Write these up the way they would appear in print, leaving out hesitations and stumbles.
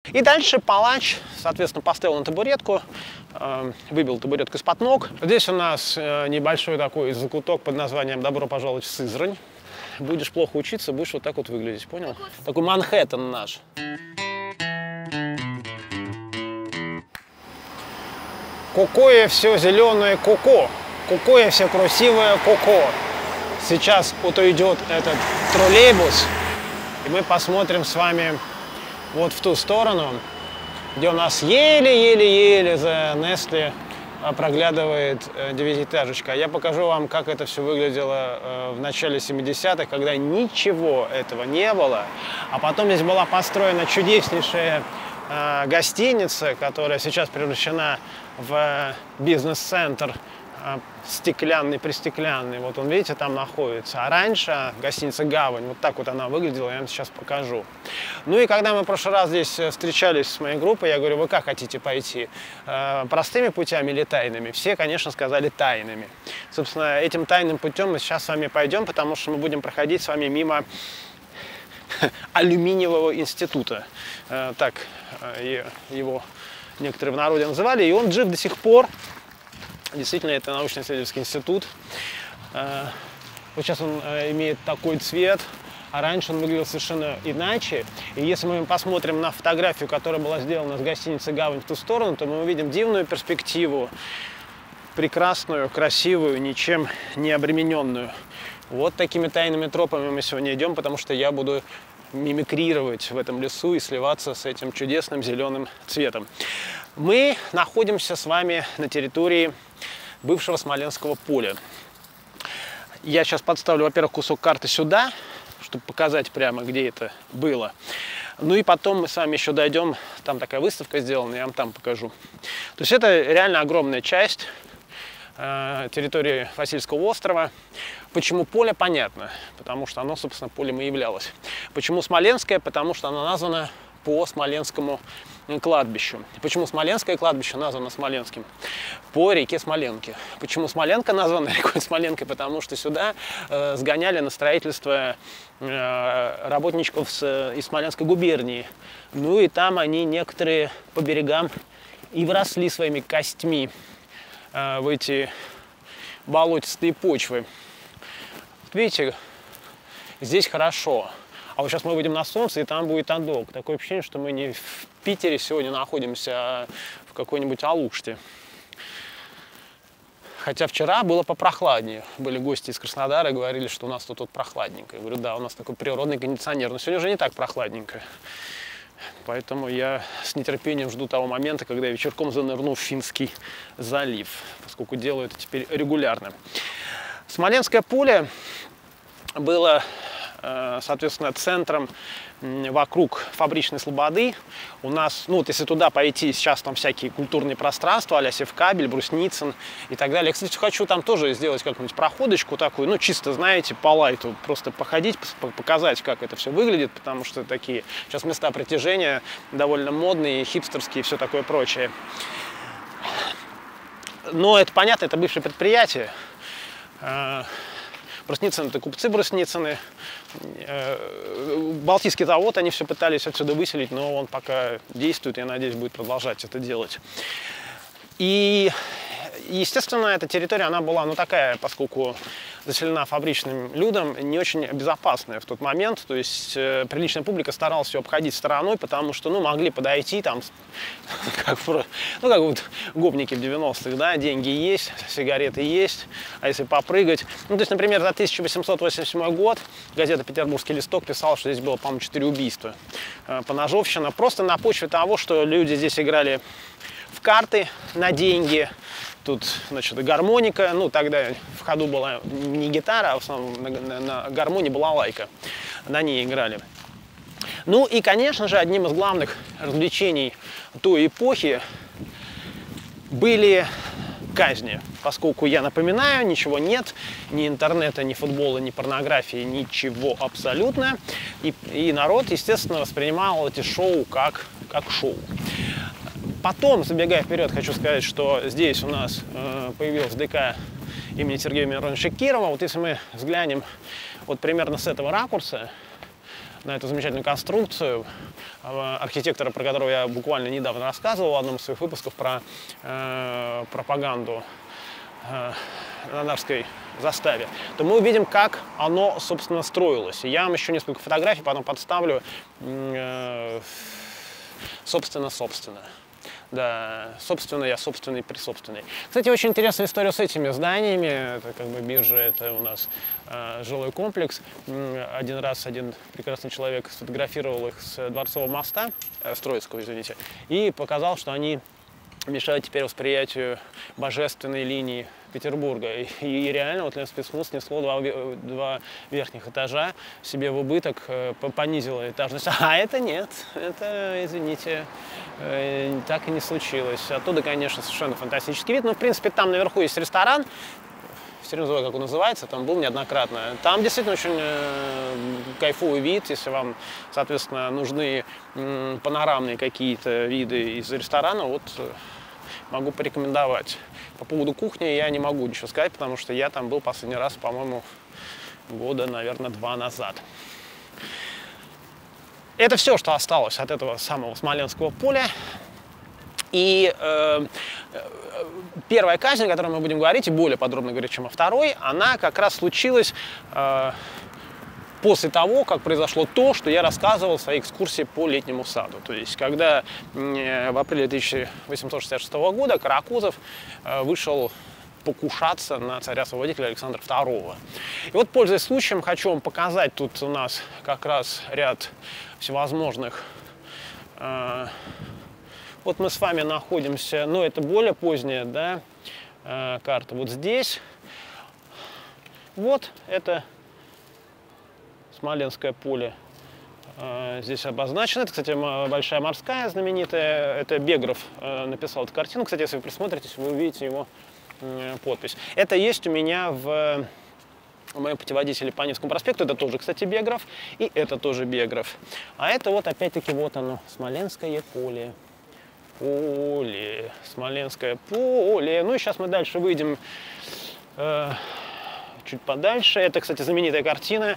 И дальше палач, соответственно, поставил на табуретку, выбил табуретку из-под ног. Здесь у нас небольшой такой закуток под названием «Добро пожаловать в Сызрань». Будешь плохо учиться, будешь вот так вот выглядеть, понял? Такой Манхэттен наш. Какое все зеленое коко, какое все красивое коко. Сейчас вот идет этот троллейбус, и мы посмотрим с вами вот в ту сторону, где у нас еле-еле-еле за Nestle проглядывает девятиэтажечка. Я покажу вам, как это все выглядело в начале 70-х, когда ничего этого не было. А потом здесь была построена чудеснейшая гостиница, которая сейчас превращена в бизнес-центр стеклянный-пристеклянный. Вот он, видите, там находится. А раньше гостиница «Гавань», вот так вот она выглядела, я вам сейчас покажу. Ну и когда мы в прошлый раз здесь встречались с моей группой, я говорю, вы как хотите пойти? Простыми путями или тайными? Все, конечно, сказали тайными. Собственно, этим тайным путем мы сейчас с вами пойдем, потому что мы будем проходить с вами мимо алюминиевого института. Так его некоторые в народе называли. И он жив до сих пор. Действительно, это научно-исследовательский институт. Вот сейчас он имеет такой цвет, а раньше он выглядел совершенно иначе. И если мы посмотрим на фотографию, которая была сделана с гостиницы «Гавань» в ту сторону, то мы увидим дивную перспективу, прекрасную, красивую, ничем не обремененную. Вот такими тайными тропами мы сегодня идем, потому что я буду мимикрировать в этом лесу и сливаться с этим чудесным зеленым цветом. Мы находимся с вами на территории бывшего Смоленского поля. Я сейчас подставлю, во-первых, кусок карты сюда, чтобы показать прямо, где это было. Ну и потом мы с вами еще дойдем, там такая выставка сделана, я вам там покажу. То есть это реально огромная часть территории Васильского острова. Почему поле? Понятно, потому что оно, собственно, полем и являлось. Почему Смоленское? Потому что оно названо по Смоленскому кладбищу. Почему Смоленское кладбище названо Смоленским? По реке Смоленке. Почему Смоленка названа рекой Смоленкой? Потому что сюда сгоняли на строительство работничков из Смоленской губернии. Ну и там они некоторые по берегам и вросли своими костьми в эти болотистые почвы. Видите, здесь хорошо. А вот сейчас мы выйдем на солнце, и там будет адок. Такое ощущение, что мы не в Питере сегодня находимся, а в какой-нибудь Алуште. Хотя вчера было попрохладнее. Были гости из Краснодара и говорили, что у нас тут прохладненько. Я говорю, да, у нас такой природный кондиционер. Но сегодня уже не так прохладненько. Поэтому я с нетерпением жду того момента, когда я вечерком занырну в Финский залив, поскольку делаю это теперь регулярно. Смоленское поле было, соответственно, центром вокруг фабричной слободы. У нас, ну вот если туда пойти, сейчас там всякие культурные пространства, а-ля Севкабель, Брусницын и так далее. Я, кстати, хочу там тоже сделать как-нибудь проходочку такую, ну чисто, знаете, по лайту, просто походить, показать, как это все выглядит, потому что такие сейчас места притяжения довольно модные, хипстерские и все такое прочее. Но это понятно, это бывшее предприятие. Брусницын — это купцы Брусницыны. Балтийский завод, они все пытались отсюда выселить, но он пока действует, я надеюсь, будет продолжать это делать. И, естественно, эта территория, она была, ну, такая, поскольку заселена фабричным людом, не очень безопасная в тот момент. То есть приличная публика старалась ее обходить стороной, потому что, ну, могли подойти там, как вот гопники в 90-х, да, деньги есть, сигареты есть, а если попрыгать. Ну, то есть, например, за 1887 год газета «Петербургский листок» писала, что здесь было, по-моему, 4 убийства. Поножовщина. Просто на почве того, что люди здесь играли в карты на деньги. Тут, значит, гармоника, ну, тогда в ходу была не гитара, а в основном на гармонии была лайка. На ней играли. Ну и, конечно же, одним из главных развлечений той эпохи были казни. Поскольку, я напоминаю, ничего нет, ни интернета, ни футбола, ни порнографии, ничего абсолютно. И народ, естественно, воспринимал эти шоу как шоу. Потом, забегая вперед, хочу сказать, что здесь у нас появилась ДК имени Сергея Мироновича Кирова. Вот если мы взглянем вот примерно с этого ракурса, на эту замечательную конструкцию архитектора, про которого я буквально недавно рассказывал в одном из своих выпусков про пропаганду на Нарвской заставе, то мы увидим, как оно, собственно, строилось. И я вам еще несколько фотографий потом подставлю, собственно. Да, собственно, я собственный, присобственный. Кстати, очень интересная история с этими зданиями. Это как бы биржа, это у нас жилой комплекс. Один раз один прекрасный человек сфотографировал их с Дворцового моста, с Троицкого, извините, и показал, что они мешают теперь восприятию божественной линии Петербурга. И реально вот спецназ снесло два верхних этажа себе в убыток, понизило этажность. А это нет, это, извините, так и не случилось. Оттуда, конечно, совершенно фантастический вид. Но, в принципе, там наверху есть ресторан. Все время забываю, как он называется, там был неоднократно. Там действительно очень кайфовый вид, если вам, соответственно, нужны панорамные какие-то виды из ресторана, вот могу порекомендовать. По поводу кухни я не могу ничего сказать, потому что я там был последний раз, по-моему, года, наверное, 2 назад. Это все, что осталось от этого самого Смоленского поля. И первая казнь, о которой мы будем говорить, и более подробно говорить, чем о второй, она как раз случилась после того, как произошло то, что я рассказывал в своей экскурсии по Летнему саду. То есть, когда в апреле 1866 года Каракозов вышел покушаться на царя-освободителя Александра II. И вот, пользуясь случаем, хочу вам показать, тут у нас как раз ряд всевозможных... Вот мы с вами находимся, ну это более поздняя, да, карта, вот здесь. Вот это Смоленское поле здесь обозначено. Это, кстати, Большая морская знаменитая. Это Бегров написал эту картину. Кстати, если вы присмотритесь, вы увидите его подпись. Это есть у меня в моем путеводителе по Невскому проспекту. Это тоже, кстати, Бегров. И это тоже Бегров. А это вот опять-таки вот оно, Смоленское поле. Смоленское поле. Ну и сейчас мы дальше выйдем чуть подальше. Это, кстати, знаменитая картина,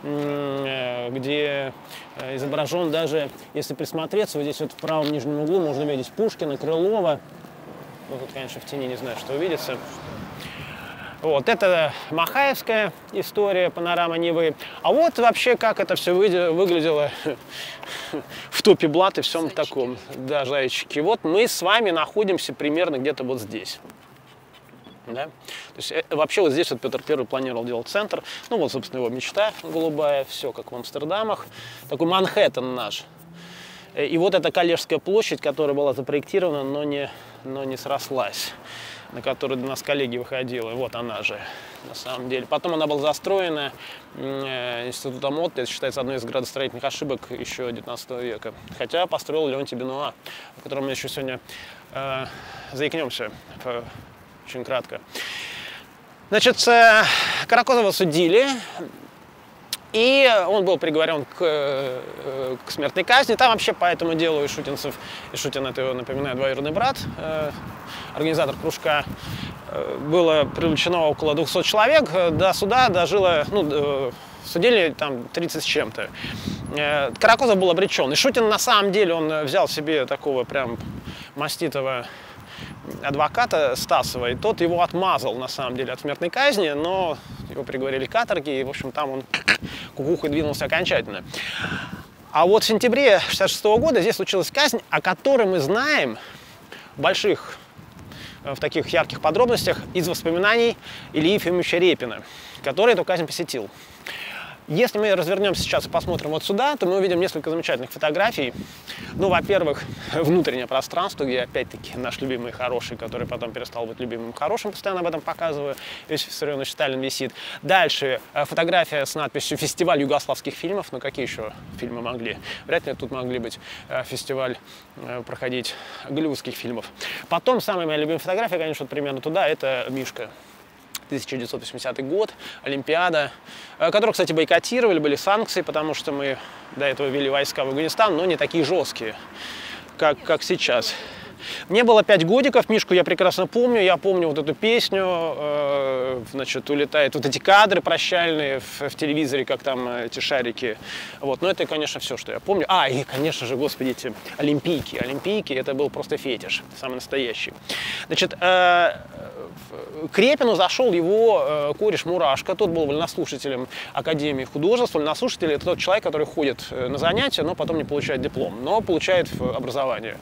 где изображен даже, если присмотреться, вот здесь вот в правом нижнем углу можно видеть Пушкина, Крылова. Ну, тут, конечно, в тени не знаю, что увидится. Вот, это Махаевская история, панорама Невы. А вот вообще, как это все выглядело в топе блат и всем таком. Да, зайчики. Вот мы с вами находимся примерно где-то вот здесь. Да? То есть, вообще вот здесь вот Петр I планировал делать центр. Ну вот, собственно, его мечта голубая. Все как в Амстердамах. Такой Манхэттен наш. И вот эта Коллежская площадь, которая была запроектирована, но не срослась, на которую до нас коллеги выходила. Вот она же, на самом деле. Потом она была застроена институтом Отто. Это считается одной из градостроительных ошибок еще 19 века. Хотя построил Леонтий Бенуа, о котором мы еще сегодня заикнемся очень кратко. Значит, Каракозова судили. И он был приговорен к смертной казни. Там вообще по этому делу Ишутинцев, Ишутин, это его, напоминаю, двоюродный брат, организатор кружка, было привлечено около 200 человек. До суда дожило, ну, судили там 30 с чем-то. Каракозов был обречен. Ишутин, на самом деле, он взял себе такого прям маститого адвоката Стасова, и тот его отмазал, на самом деле, от смертной казни, но его приговорили к каторге, и, в общем, там он кукухой двинулся окончательно. А вот в сентябре 1966 года здесь случилась казнь, о которой мы знаем в таких ярких подробностях из воспоминаний Ильи Ефимовича Репина, который эту казнь посетил. Если мы развернемся сейчас и посмотрим вот сюда, то мы увидим несколько замечательных фотографий. Ну, во-первых, внутреннее пространство, где, опять-таки, наш любимый хороший, который потом перестал быть любимым хорошим, постоянно об этом показываю, Иосиф Виссарионович Сталин висит. Дальше фотография с надписью «Фестиваль югославских фильмов». Ну, какие еще фильмы могли? Вряд ли тут могли быть фестиваль проходить голливудских фильмов. Потом, самая моя любимая фотография, конечно, вот примерно туда, это Мишка. 1980 год, Олимпиада, которую, кстати, бойкотировали, были санкции, потому что мы до этого ввели войска в Афганистан, но не такие жесткие, как сейчас. Мне было 5 годиков, Мишку я прекрасно помню. Я помню вот эту песню, значит, улетает вот эти кадры прощальные в телевизоре, как там эти шарики. Вот. Но это, конечно, все, что я помню. И, конечно же, господи, эти Олимпийки. Олимпийки, это был просто фетиш, самый настоящий. Значит, к Репину зашел его кореш Мурашко. Тот был вольнослушателем Академии художеств. Вольнослушатель — это тот человек, который ходит на занятия, но потом не получает диплом, но получает образование.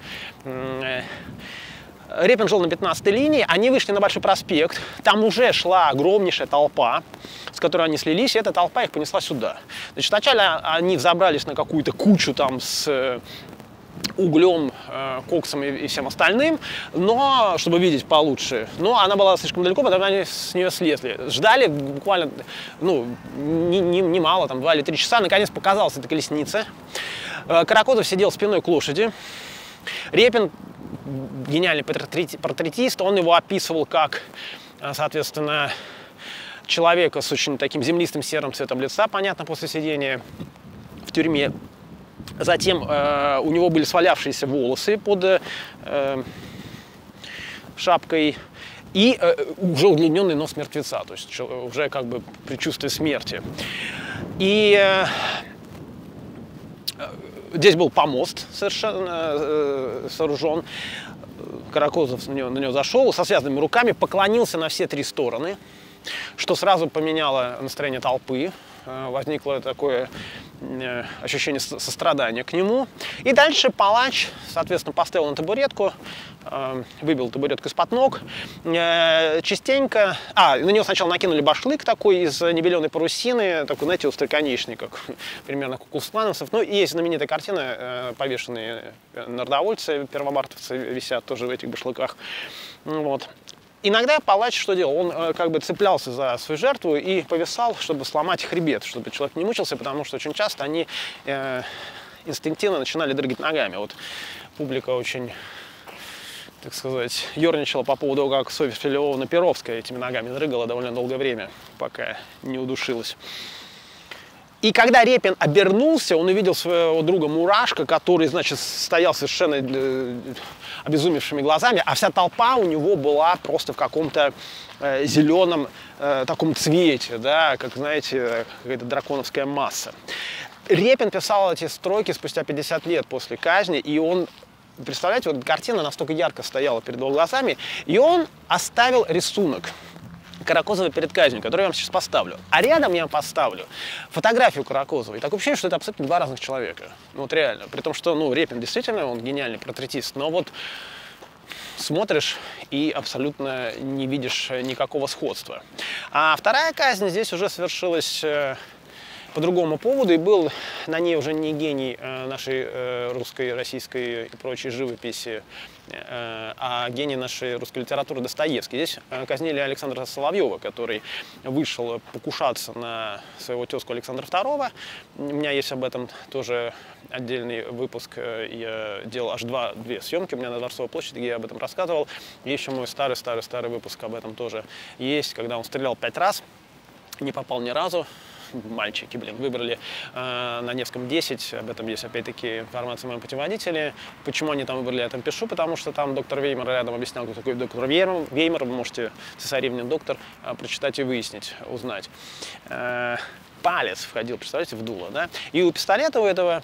Репин жил на 15-й линии, они вышли на Большой проспект, там уже шла огромнейшая толпа, с которой они слились, и эта толпа их понесла сюда. Значит, вначале они взобрались на какую-то кучу там с углем, коксом и всем остальным, но чтобы видеть получше. Но она была слишком далеко, потому они с нее слезли. Ждали буквально, немало, там 2 или 3 часа. Наконец показалась эта колесница. Каракозов сидел спиной к лошади. Репин, гениальный портретист, он его описывал как, соответственно, человека с очень таким землистым серым цветом лица, понятно, после сидения в тюрьме. Затем у него были свалявшиеся волосы под шапкой и уже удлиненный нос мертвеца, то есть уже как бы предчувствие смерти. И здесь был помост совершенно сооружен. Каракозов на него зашел со связанными руками, поклонился на все 3 стороны, что сразу поменяло настроение толпы. Возникло такое ощущение сострадания к нему. И дальше палач, соответственно, поставил на табуретку, выбил табуретку из-под ног, частенько... на него сначала накинули башлык такой из небеленой парусины, такой, знаете, остроконечный, как примерно как у слановцев. Ну, и есть знаменитая картина, повешенные народовольцы, первомартовцы висят тоже в этих башлыках. Вот. Иногда палач что делал? Он как бы цеплялся за свою жертву и повисал, чтобы сломать хребет, чтобы человек не мучился, потому что очень часто они инстинктивно начинали дрыгать ногами. Вот публика очень, так сказать, ерничала по поводу того, как Софья Филипповна Перовская этими ногами дрыгала довольно долгое время, пока не удушилась. И когда Репин обернулся, он увидел своего друга Мурашко, который, значит, стоял совершенно обезумевшими глазами, а вся толпа у него была просто в каком-то зеленом таком цвете, да, как, знаете, какая-то драконовская масса. Репин писал эти строки спустя 50 лет после казни, и он, представляете, вот картина настолько ярко стояла перед его глазами, и он оставил рисунок Каракозова перед казнью, который я вам сейчас поставлю. А рядом я поставлю фотографию Каракозова. И такое ощущение, что это абсолютно 2 разных человека. Ну вот реально. При том, что, Репин действительно, он гениальный портретист, но вот смотришь и абсолютно не видишь никакого сходства. А вторая казнь здесь уже совершилась по другому поводу, и был на ней уже не гений нашей русской, российской и прочей живописи, а гений нашей русской литературы Достоевский. Здесь казнили Александра Соловьева, который вышел покушаться на своего тезку Александра II. У меня есть об этом тоже отдельный выпуск. Я делал аж 2 съемки у меня на Дворцовой площади, где я об этом рассказывал. И еще мой старый выпуск об этом тоже есть, когда он стрелял 5 раз, не попал ни разу. Мальчики, выбрали на Невском 10, об этом есть опять-таки информация в моем путеводителе. Почему они там выбрали, я там пишу, потому что там доктор Веймар рядом объяснял, кто такой доктор Веймар, вы можете цесаревнин доктор прочитать и выяснить, узнать. Палец входил, представляете, в дуло, да? И у пистолета у этого,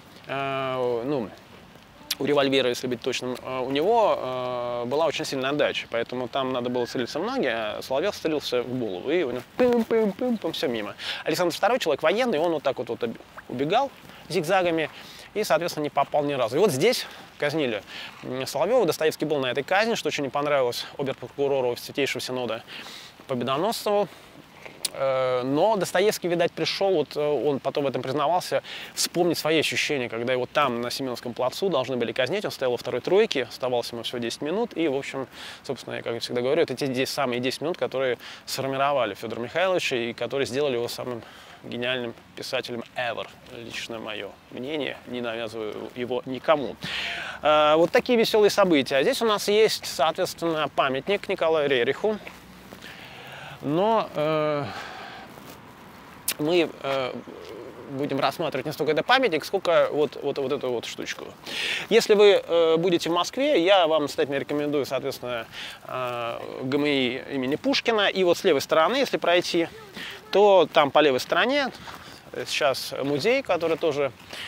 у револьвера, если быть точным, у него была очень сильная отдача, поэтому там надо было целиться в ноги, а Соловьев целился в голову, и у него пым-пым-пым, все мимо. Александр II человек военный, он вот так вот убегал зигзагами и, соответственно, не попал ни разу. И вот здесь казнили Соловьева. Достоевский был на этой казни, что очень не понравилось обер-прокурору Святейшего Синода Победоносцеву. Но Достоевский, видать, пришел, вот он потом в этом признавался, вспомнить свои ощущения, когда его там, на Семеновском плацу, должны были казнить. Он стоял во 2-й тройке, оставалось ему всего 10 минут. И, в общем, собственно, я, как всегда говорю, это те самые 10 минут, которые сформировали Федора Михайловича и которые сделали его самым гениальным писателем ever. Лично мое мнение, не навязываю его никому. Вот такие веселые события. А здесь у нас есть, соответственно, памятник Николаю Рериху. Но мы будем рассматривать не столько это памятник, сколько вот эту вот штучку. Если вы будете в Москве, я вам настоятельно рекомендую, соответственно, ГМИ имени Пушкина. И вот с левой стороны, если пройти, то там по левой стороне сейчас музей, который тоже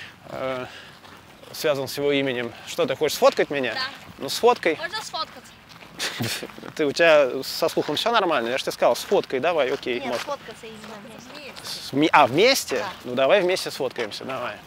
связан с его именем. Что, ты хочешь сфоткать меня? Да. Ну, сфоткай. Можно сфоткаться? У тебя со слухом все нормально? Я же тебе сказал, сфоткай, давай, окей. Нет, может. сфоткаться именно вместе. Вместе? Да. Ну, давай вместе сфоткаемся, давай.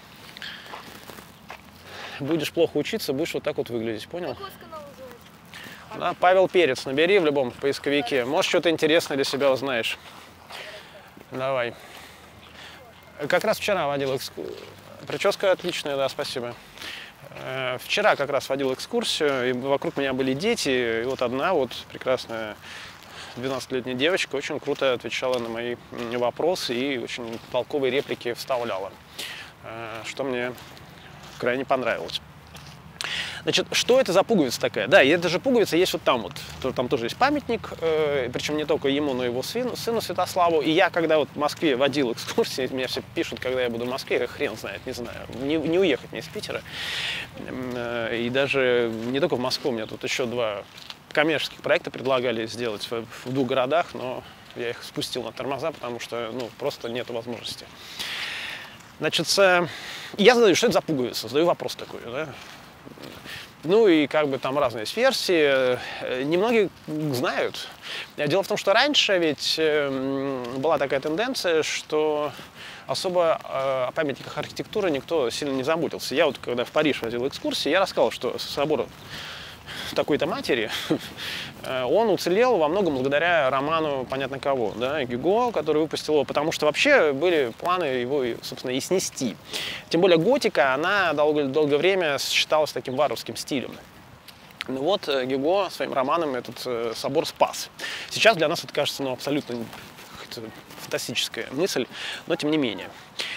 Будешь плохо учиться, будешь вот так вот выглядеть, понял? Какой канал называется? Да, Павел Перец набери в любом поисковике. Может, что-то интересное для себя узнаешь. Давай. Как раз вчера водил экскурсию. Прическа отличная, да, спасибо. Вчера как раз водил экскурсию, и вокруг меня были дети, и вот одна вот прекрасная 12-летняя девочка очень круто отвечала на мои вопросы и очень толковые реплики вставляла, что мне крайне понравилось. Значит, что это за пуговица такая? Да, и эта же пуговица есть вот там вот. Там тоже есть памятник, причем не только ему, но и его сыну Святославу. И я, когда вот в Москве водил экскурсии, меня все пишут, когда я буду в Москве, хрен знает, не знаю, не уехать мне из Питера. И даже не только в Москву, мне тут еще 2 коммерческих проекта предлагали сделать в 2 городах, но я их спустил на тормоза, потому что, ну, просто нет возможности. Значит, я задаю, что это за пуговица? Задаю вопрос такой, да? Ну и как бы там разные есть версии, немногие знают. Дело в том, что раньше ведь была такая тенденция, что особо о памятниках архитектуры никто сильно не заботился. Я вот когда в Париж водил экскурсии, я рассказал, что собор такой-то матери, он уцелел во многом благодаря роману понятно кого, да, Гюго, который выпустил его, потому что вообще были планы его, собственно, и снести. Тем более готика, она долгое время считалась таким варварским стилем. Ну вот Гюго своим романом этот собор спас. Сейчас для нас это кажется, ну, абсолютно фантастическая мысль, но тем не менее.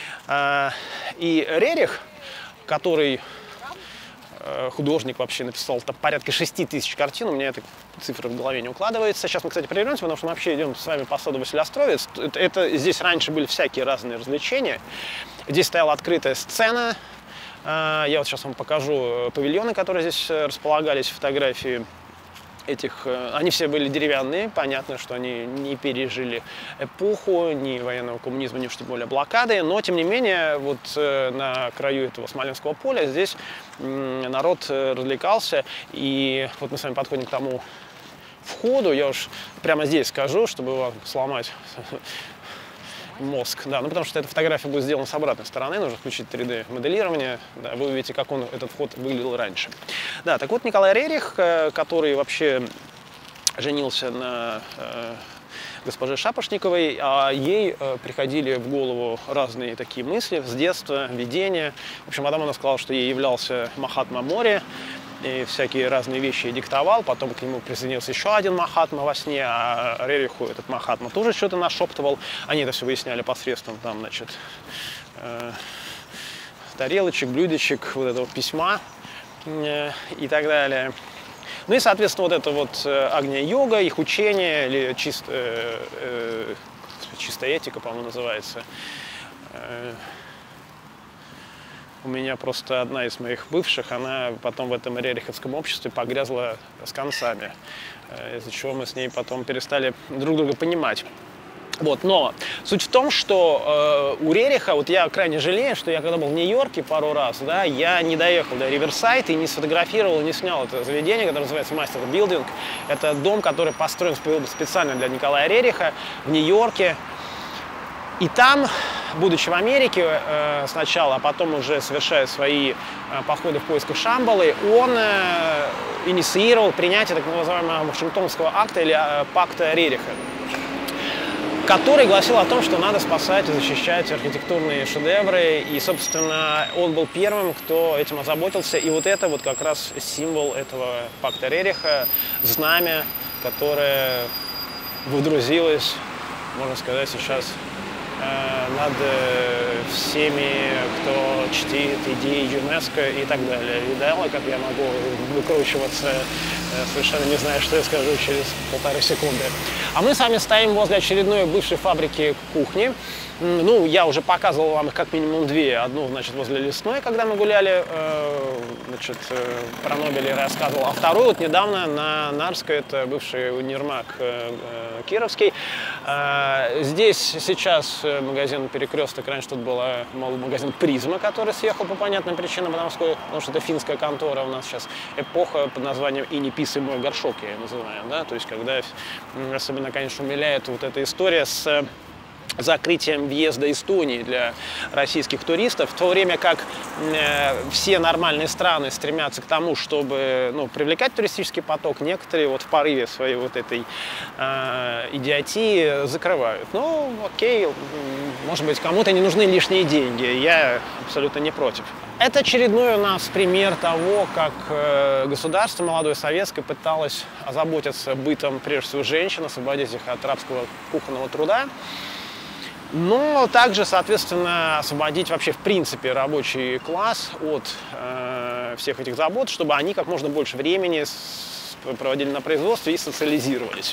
И Рерих, который художник, вообще написал там порядка 6000 картин, у меня эта цифра в голове не укладывается. Сейчас мы, кстати, прервемся, потому что мы вообще идем с вами по саду Василиостровец. Здесь раньше были всякие разные развлечения. Здесь стояла открытая сцена. Я вот сейчас вам покажу павильоны, которые здесь располагались, фотографии этих. Они все были деревянные, понятно, что они не пережили эпоху ни военного коммунизма, ни уж тем более блокады, но тем не менее вот на краю этого Смоленского поля здесь народ развлекался, и вот мы с вами подходим к тому входу, я уж прямо здесь скажу, чтобы вам сломать мозг, да, ну потому что эта фотография будет сделана с обратной стороны, нужно включить 3D-моделирование, да, вы увидите, как этот вход выглядел раньше. Да, так вот Николай Рерих, который вообще женился на госпоже Шапошниковой, а ей приходили в голову разные такие мысли с детства, видения. В общем, потом она сказала, что ей являлся Махатма Мори, и всякие разные вещи диктовал, потом к нему присоединился еще один Махатма во сне, а Рериху этот Махатма тоже что-то нашептывал. Они это все выясняли посредством там, значит, тарелочек, блюдечек, вот этого письма и так далее. Ну и, соответственно, вот это вот агния-йога, их учение, или чистая этика, по-моему, называется. У меня просто одна из моих бывших, она потом в этом рериховском обществе погрязла с концами, из-за чего мы с ней потом перестали друг друга понимать. Вот, но суть в том, что у Рериха, вот я крайне жалею, что я когда был в Нью-Йорке пару раз, да, я не доехал до Риверсайд и не сфотографировал, не снял это заведение, которое называется Мастер Билдинг. Это дом, который построен специально для Николая Рериха в Нью-Йорке. И там, будучи в Америке сначала, а потом уже совершая свои походы в поисках Шамбалы, он инициировал принятие так называемого Вашингтонского акта или пакта Рериха, который гласил о том, что надо спасать и защищать архитектурные шедевры. И, собственно, он был первым, кто этим озаботился. И вот это вот как раз символ этого пакта Рериха, знамя, которое водрузилось, можно сказать, сейчас над всеми, кто чтит идеи ЮНЕСКО и так далее. Видала, как я могу выкручиваться, совершенно не знаю, что я скажу через 1,5 секунды. А мы с вами стоим возле очередной бывшей фабрики кухни. Ну, я уже показывал вам их как минимум две. Одну, значит, возле Лесной, когда мы гуляли, значит, про Нобеля рассказывал. А вторую вот недавно на Нарской, это бывший универмаг Кировский. Здесь сейчас магазин «Перекресток». Раньше тут был магазин «Призма», который съехал по понятным причинам, потому что это финская контора. У нас сейчас эпоха под названием «И не писай мой горшок», я ее называю. Да? То есть, когда особенно, конечно, умиляет вот эта история с закрытием въезда Эстонии для российских туристов, в то время как все нормальные страны стремятся к тому, чтобы привлекать туристический поток, некоторые вот в порыве своей вот этой идиотии закрывают. Ну, окей, может быть, кому-то не нужны лишние деньги, я абсолютно не против. Это очередной у нас пример того, как государство молодое советское пыталось озаботиться бытом, прежде всего, женщин, освободить их от рабского кухонного труда. Но также, соответственно, освободить вообще в принципе рабочий класс от всех этих забот, чтобы они как можно больше времени проводили на производстве и социализировались.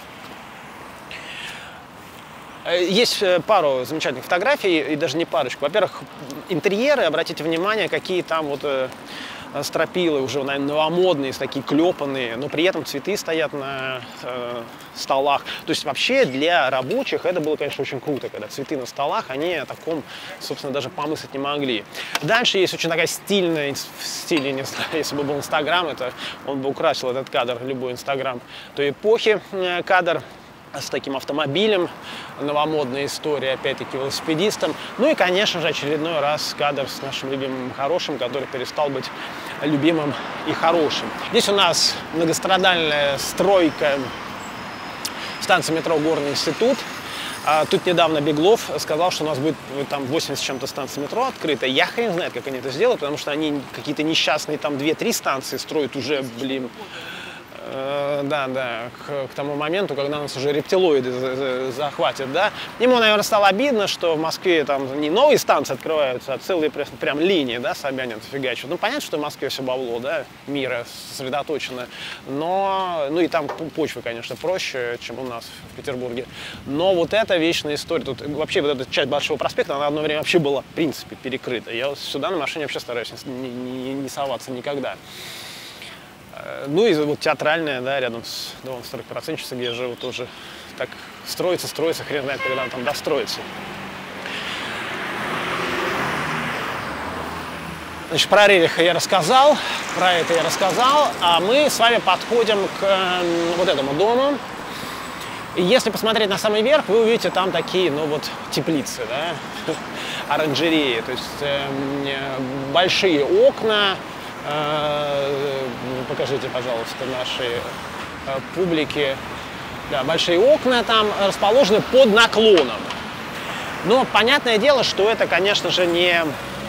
Есть пару замечательных фотографий, и даже не парочку. Во-первых, интерьеры, обратите внимание, какие там вот стропилы уже, наверное, новомодные, такие клепанные, но при этом цветы стоят на столах. То есть вообще для рабочих это было, конечно, очень круто, когда цветы на столах, они о таком, собственно, даже помыслить не могли. Дальше есть очень такая стильная, в стиле, не знаю, если бы был Инстаграм, он бы украсил этот кадр, любой Инстаграм той эпохи, кадр с таким автомобилем, новомодная история, опять-таки, велосипедистом. Ну и, конечно же, очередной раз кадр с нашим любимым Хорошим, который перестал быть любимым и хорошим. Здесь у нас многострадальная стройка станции метро «Горный институт». Тут недавно Беглов сказал, что у нас будет там 80 с чем-то станций метро открыто. Я хрен знает, как они это сделают, потому что они какие-то несчастные там 2-3 станции строят уже, блин, к тому моменту, когда нас уже рептилоиды захватят, да. Ему, наверное, стало обидно, что в Москве там не новые станции открываются, а целые прям линии, да, Собянин фигачит. Ну, понятно, что в Москве все бабло, да, мира сосредоточено, но, ну, и там почва, конечно, проще, чем у нас в Петербурге. Но вот эта вечная история, тут вообще вот эта часть Большого проспекта, она одно время вообще была, в принципе, перекрыта. Я вот сюда на машине вообще стараюсь не соваться никогда. Ну и вот театральная, да, рядом с домом 40%, где я живу, тоже так строится, хрен знает, когда он там достроится. Значит, про Рериха я рассказал, про это я рассказал, а мы с вами подходим к вот этому дому. И если посмотреть на самый верх, вы увидите там такие, ну вот, теплицы, да, оранжереи, то есть большие окна. Покажите, пожалуйста, нашей публике. Да, большие окна там расположены под наклоном. Но понятное дело, что это, конечно же, не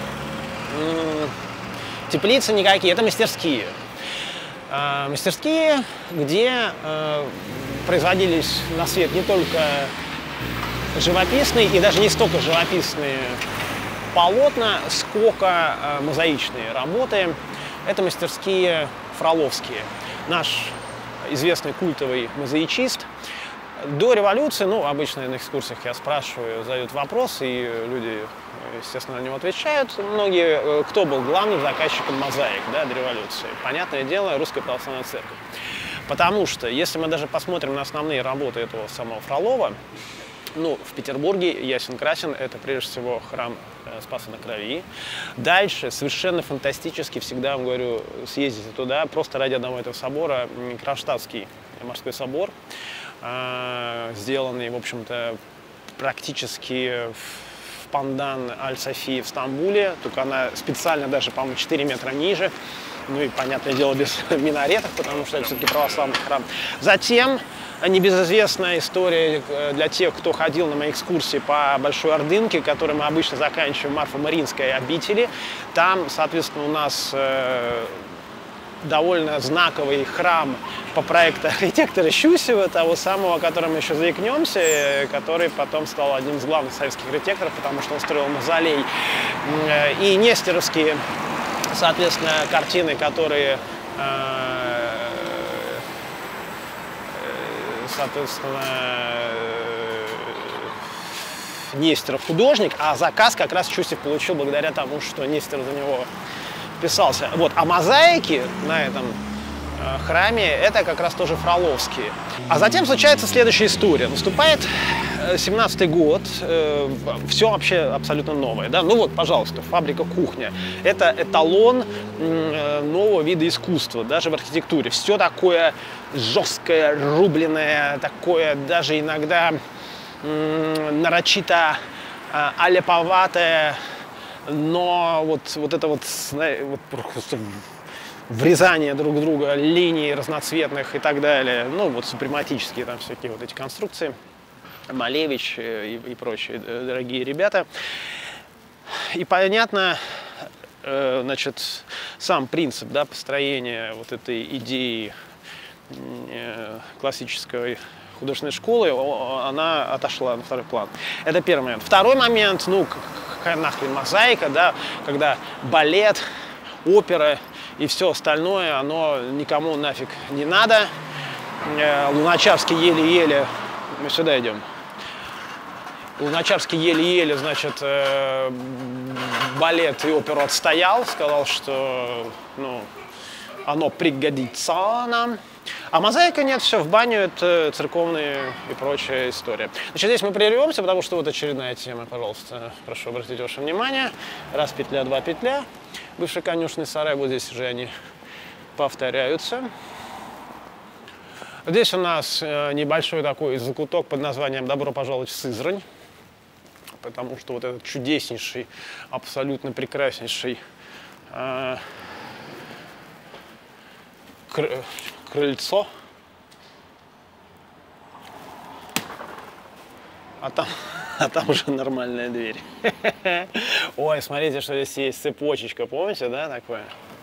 теплицы никакие, это мастерские. Мастерские, где производились на свет не только живописные и даже не столько живописные полотна, сколько мозаичные работы. Это мастерские фроловские. Наш известный культовый мозаичист. До революции, ну, обычно на экскурсиях я спрашиваю, задают вопрос, и люди, естественно, на него отвечают. Многие, кто был главным заказчиком мозаик, да, до революции. Понятное дело, Русская Православная Церковь. Потому что, если мы даже посмотрим на основные работы этого самого Фролова, ну, в Петербурге ясен-красен, это прежде всего храм Спаса на Крови. Дальше совершенно фантастически, всегда вам говорю, съездите туда, просто ради одного этого собора, Кронштадтский морской собор, сделанный, в общем-то, практически в пандан Аль-Софии в Стамбуле, только она специально даже, по-моему, 4 метра ниже, ну и, понятное дело, без минаретов, потому что это все-таки православный храм. Затем небезызвестная история для тех, кто ходил на мои экскурсии по Большой Ордынке, которые мы обычно заканчиваем в Марфо-Мариинской обители. Там, соответственно, у нас довольно знаковый храм по проекту архитектора Щусева, того самого, о котором мы еще заикнемся, который потом стал одним из главных советских архитекторов, потому что он строил мавзолей. И нестеровские, соответственно, картины, которые, соответственно, Нестеров художник, а заказ как раз Щусев получил благодаря тому, что Нестеров за него вписался. Вот. А мозаики на этом храме это как раз тоже фроловские. А затем случается следующая история. Наступает 17-й год, все вообще абсолютно новое. Да? Ну вот, пожалуйста, фабрика «Кухня». Это эталон нового вида искусства, даже в архитектуре. Все такое жесткое, рубленое, такое даже иногда нарочито аляповатое, но вот это вот, просто врезание друг в друга линий разноцветных и так далее, ну вот супрематические там всякие вот эти конструкции, Малевич и прочие дорогие ребята. И понятно, значит, сам принцип, да, построения вот этой идеи классической художественной школы, она отошла на второй план. Это первый момент. Второй момент, ну, какая нахрен мозаика, да, когда балет, опера и все остальное, оно никому нафиг не надо. Луначарский еле-еле, мы сюда идем. Луначарский еле-еле, значит, балет и оперу отстоял, сказал, что, ну, оно пригодится нам. А мозаика нет, все, в баню, это церковные и прочая история. Значит, здесь мы прервемся, потому что вот очередная тема, пожалуйста, прошу обратить ваше внимание. Раз петля, два петля. Бывший конюшный сарай, вот здесь уже они повторяются. Здесь у нас небольшой такой закуток под названием «Добро пожаловать в Сызрань», потому что вот этот чудеснейший, абсолютно прекраснейший крыльцо, а там уже нормальная дверь. Ой, смотрите, что здесь есть цепочечка, помните, да, такое?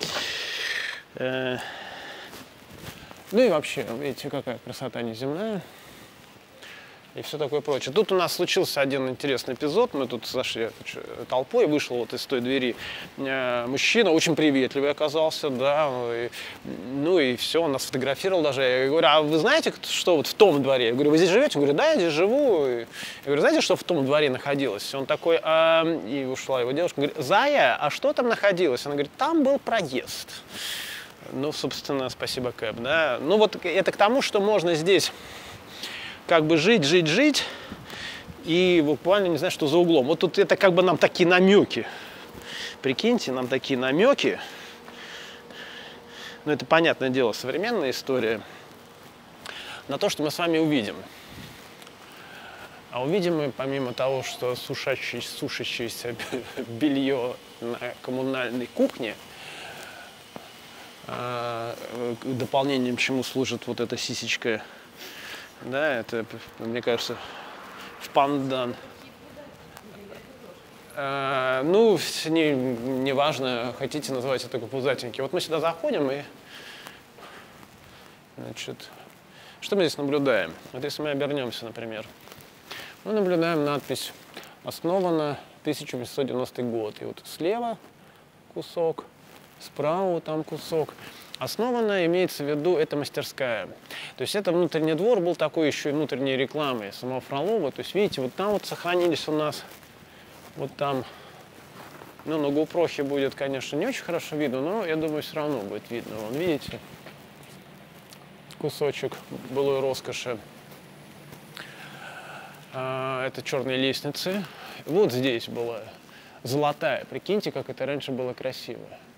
Ну и вообще, видите, какая красота неземная. И все такое прочее. Тут у нас случился один интересный эпизод. Мы тут зашли толпой, вышел вот из той двери мужчина, очень приветливый оказался, да. Ну и все, он нас фотографировал даже. Я говорю, а вы знаете, что вот в том дворе? Я говорю, вы здесь живете? Он говорит, да, я здесь живу. Я говорю, знаете, что в том дворе находилось? Он такой, и ушла его девушка, говорит, Зая, а что там находилось? Она говорит, там был проезд. Ну, собственно, спасибо, Кэп, да. Ну вот это к тому, что можно здесь как бы жить, и буквально не знаю, что за углом. Вот тут это как бы нам такие намеки. Прикиньте, нам такие намеки. Ну, это, понятное дело, современная история. На то, что мы с вами увидим. А увидим мы, помимо того, что сушащееся белье на коммунальной кухне, дополнением чему служит вот эта сисечка. Да, это, мне кажется, в пандан. Ну, не важно, хотите называть это пузатенький. Вот мы сюда заходим и, значит, что мы здесь наблюдаем? Вот если мы обернемся, например, мы наблюдаем надпись «Основана 1890 год». И вот слева кусок, справа там кусок. Основано, имеется в виду, это мастерская. То есть это внутренний двор был такой еще и внутренней рекламой самого Фролова. То есть видите, вот там вот сохранились у нас, вот там, ну на GoPro будет, конечно, не очень хорошо видно, но я думаю, все равно будет видно. Вон, видите, кусочек былой роскоши. Это черные лестницы. Вот здесь была золотая. Прикиньте, как это раньше было красиво.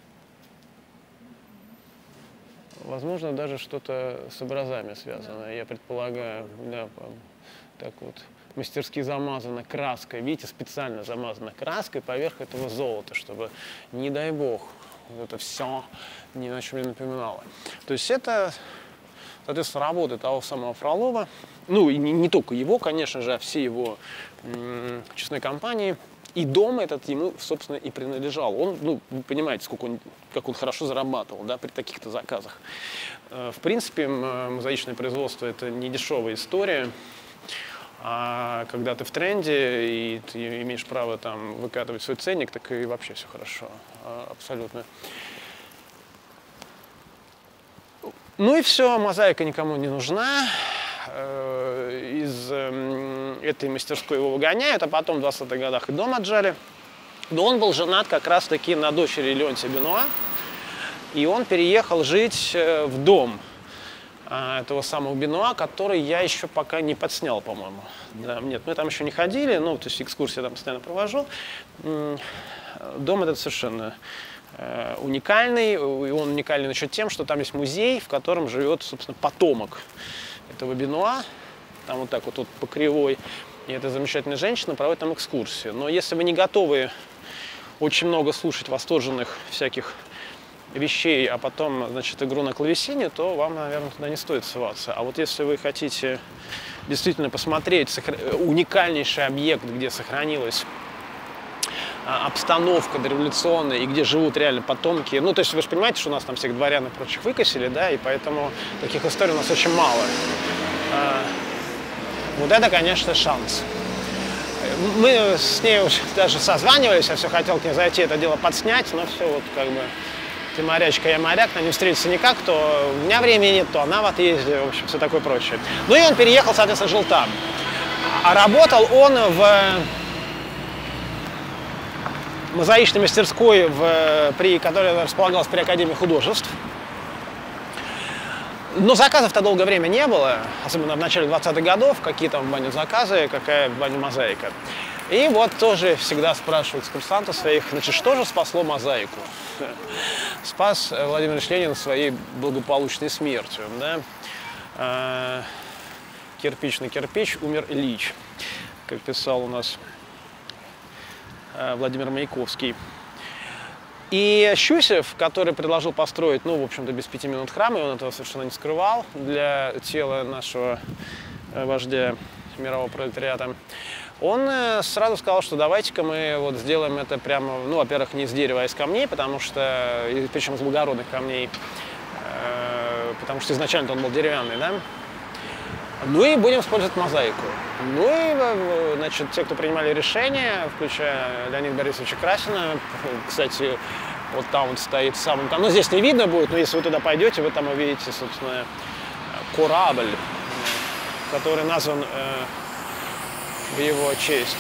Возможно, даже что-то с образами связано, я предполагаю, да, так вот, мастерски замазано краской, видите, специально замазано краской поверх этого золота, чтобы, не дай бог, это все ни на чем не напоминало. То есть это, соответственно, работа того самого Фролова, ну и не только его, конечно же, а всей его честной компании, И дом этот ему, собственно, и принадлежал. Он, ну, вы понимаете, как он хорошо зарабатывал, да, при таких-то заказах. В принципе, мозаичное производство – это не дешевая история. А когда ты в тренде и ты имеешь право там выкатывать свой ценник, так и вообще все хорошо. Абсолютно. Ну и все, мозаика никому не нужна. Из этой мастерской его выгоняют, а потом в 20-х годах и дом отжали. Но он был женат как раз-таки на дочери Леонтия Бенуа. И он переехал жить в дом этого самого Бенуа, который я еще пока не подснял, по-моему. Да, нет, мы там еще не ходили, ну, то есть экскурсии я там постоянно провожу. Дом этот совершенно уникальный, и он уникальный еще тем, что там есть музей, в котором живет, собственно, потомок этого Бенуа, там вот так вот по кривой, и эта замечательная женщина проводит там экскурсию. Но если вы не готовы очень много слушать восторженных всяких вещей, а потом, значит, игру на клавесине, то вам, наверное, туда не стоит ссылаться. А вот если вы хотите действительно посмотреть уникальнейший объект, где сохранилась обстановка дореволюционная и где живут реально потомки. Ну, то есть вы же понимаете, что у нас там всех дворян и прочих выкосили, да, и поэтому таких историй у нас очень мало. Вот это, конечно, шанс. Мы с ней уже даже созванивались, я все хотел к ней зайти, это дело подснять, но все вот как бы ты морячка, я моряк, на не встретиться никак, то у меня времени нет, то она в отъезде, в общем, все такое прочее. Ну и он переехал, соответственно, жил там. А работал он в мозаичной мастерской, которая располагалась при Академии художеств. Но заказов-то долгое время не было, особенно в начале 20-х годов, какие там в баню заказы, какая в баню мозаика. И вот тоже всегда спрашивают экскурсантов своих, значит, что же спасло мозаику? Спас Владимир Ильич Ленин своей благополучной смертью, да? Кирпич на кирпич умер Ильич, как писал у нас Владимир Маяковский. И Щусев, который предложил построить, ну, в общем-то, без 5 минут храм, и он этого совершенно не скрывал, для тела нашего вождя мирового пролетариата, он сразу сказал, что давайте-ка мы вот сделаем это прямо, ну, во-первых, не из дерева, а из камней, потому что, причем из благородных камней, потому что изначально он был деревянный, да. Ну и будем использовать мозаику. Ну и, значит, те, кто принимали решение, включая Леонида Борисовича Красина, кстати, вот там вот стоит самым, ну здесь не видно будет, но если вы туда пойдете, вы там увидите, собственно, корабль, который назван в его честь.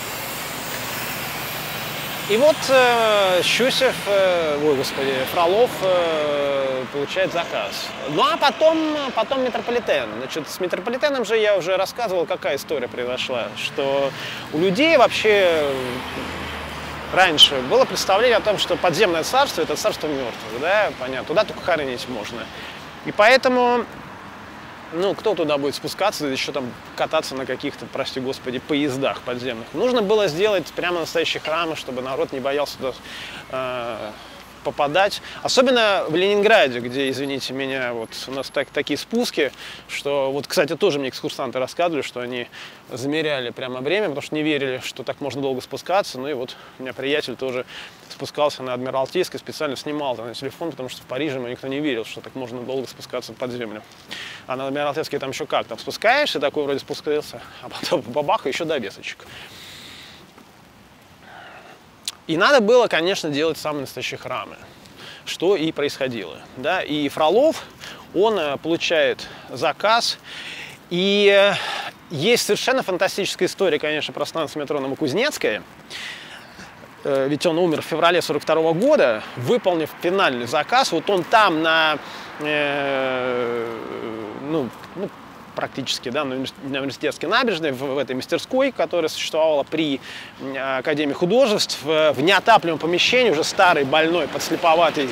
И вот Щусев, Фролов получает заказ. Ну а потом метрополитен. Значит, с метрополитеном же я уже рассказывал, какая история произошла. Что у людей вообще раньше было представление о том, что подземное царство – это царство мертвых, да, понятно, туда только хоронить можно. И поэтому, ну, кто туда будет спускаться, еще там кататься на каких-то, прости господи, поездах подземных. Нужно было сделать прямо настоящие храмы, чтобы народ не боялся туда попадать. Особенно в Ленинграде, где, извините меня, вот у нас такие спуски, что, вот, кстати, тоже мне экскурсанты рассказывали, что они замеряли прямо время, потому что не верили, что так можно долго спускаться. Ну и вот у меня приятель тоже спускался на Адмиралтейской, специально снимал на телефон, потому что в Париже ему никто не верил, что так можно долго спускаться под землю. А на Адмиралтейской там еще как, там спускаешься, такой вроде спускался, а потом бабах, еще довесочек. И надо было, конечно, делать самые настоящие храмы, что и происходило. Да? И Фролов, он получает заказ, и есть совершенно фантастическая история, конечно, про станцию метро Новокузнецкая. Ведь он умер в феврале 1942 года, выполнив финальный заказ. Вот он там практически, да, на университетской набережной, в этой мастерской, которая существовала при Академии художеств, в неотапливаемом помещении, уже старый, больной, подслеповатый,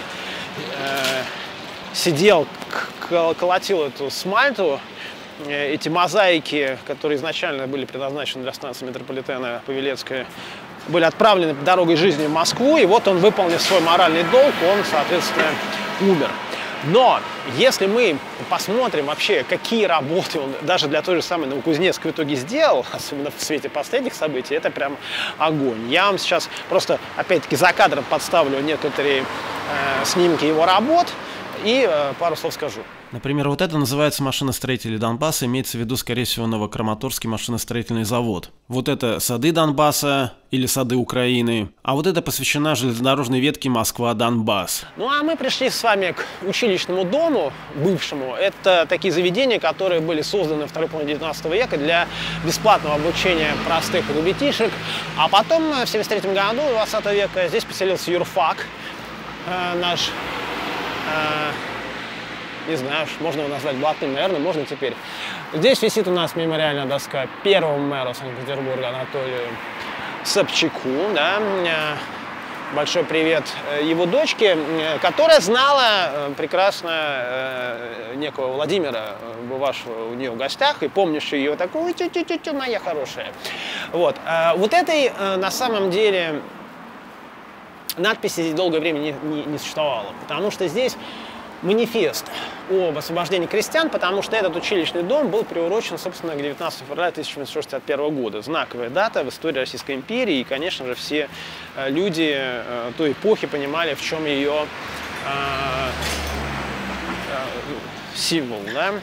сидел, колотил эту смальту, эти мозаики, которые изначально были предназначены для станции метрополитена Павелецкая, были отправлены дорогой жизни в Москву, и вот он, выполнив свой моральный долг, он, соответственно, умер. Но если мы посмотрим вообще, какие работы он даже для той же самой Новокузнецка в итоге сделал, особенно в свете последних событий, это прям огонь. Я вам сейчас просто, опять-таки, за кадром подставлю некоторые снимки его работ и пару слов скажу. Например, вот это называется машиностроители Донбасса, имеется в виду, скорее всего, Новокраматорский машиностроительный завод. Вот это сады Донбасса или сады Украины, а вот это посвящена железнодорожной ветке Москва-Донбасс. Ну а мы пришли с вами к училищному дому, бывшему. Это такие заведения, которые были созданы в второй половине 19 века для бесплатного обучения простых ребятишек. А потом, в 1973 году 20 века, здесь поселился юрфак, наш... не знаю, можно его назвать блатным, наверное, можно теперь. Здесь висит у нас мемориальная доска первому мэру Санкт-Петербурга Анатолию Собчаку. Да? Большой привет его дочке, которая знала прекрасно некого Владимира, бывавшего у нее в гостях, и помнящую ее такую, тю-тю-тю, моя хорошая. Вот. Вот этой, на самом деле, надписи здесь долгое время не существовало, потому что здесь манифест об освобождении крестьян, потому что этот училищный дом был приурочен, собственно, к 19 февраля 1861 года. Знаковая дата в истории Российской империи, и, конечно же, все люди той эпохи понимали, в чем ее символ. Да?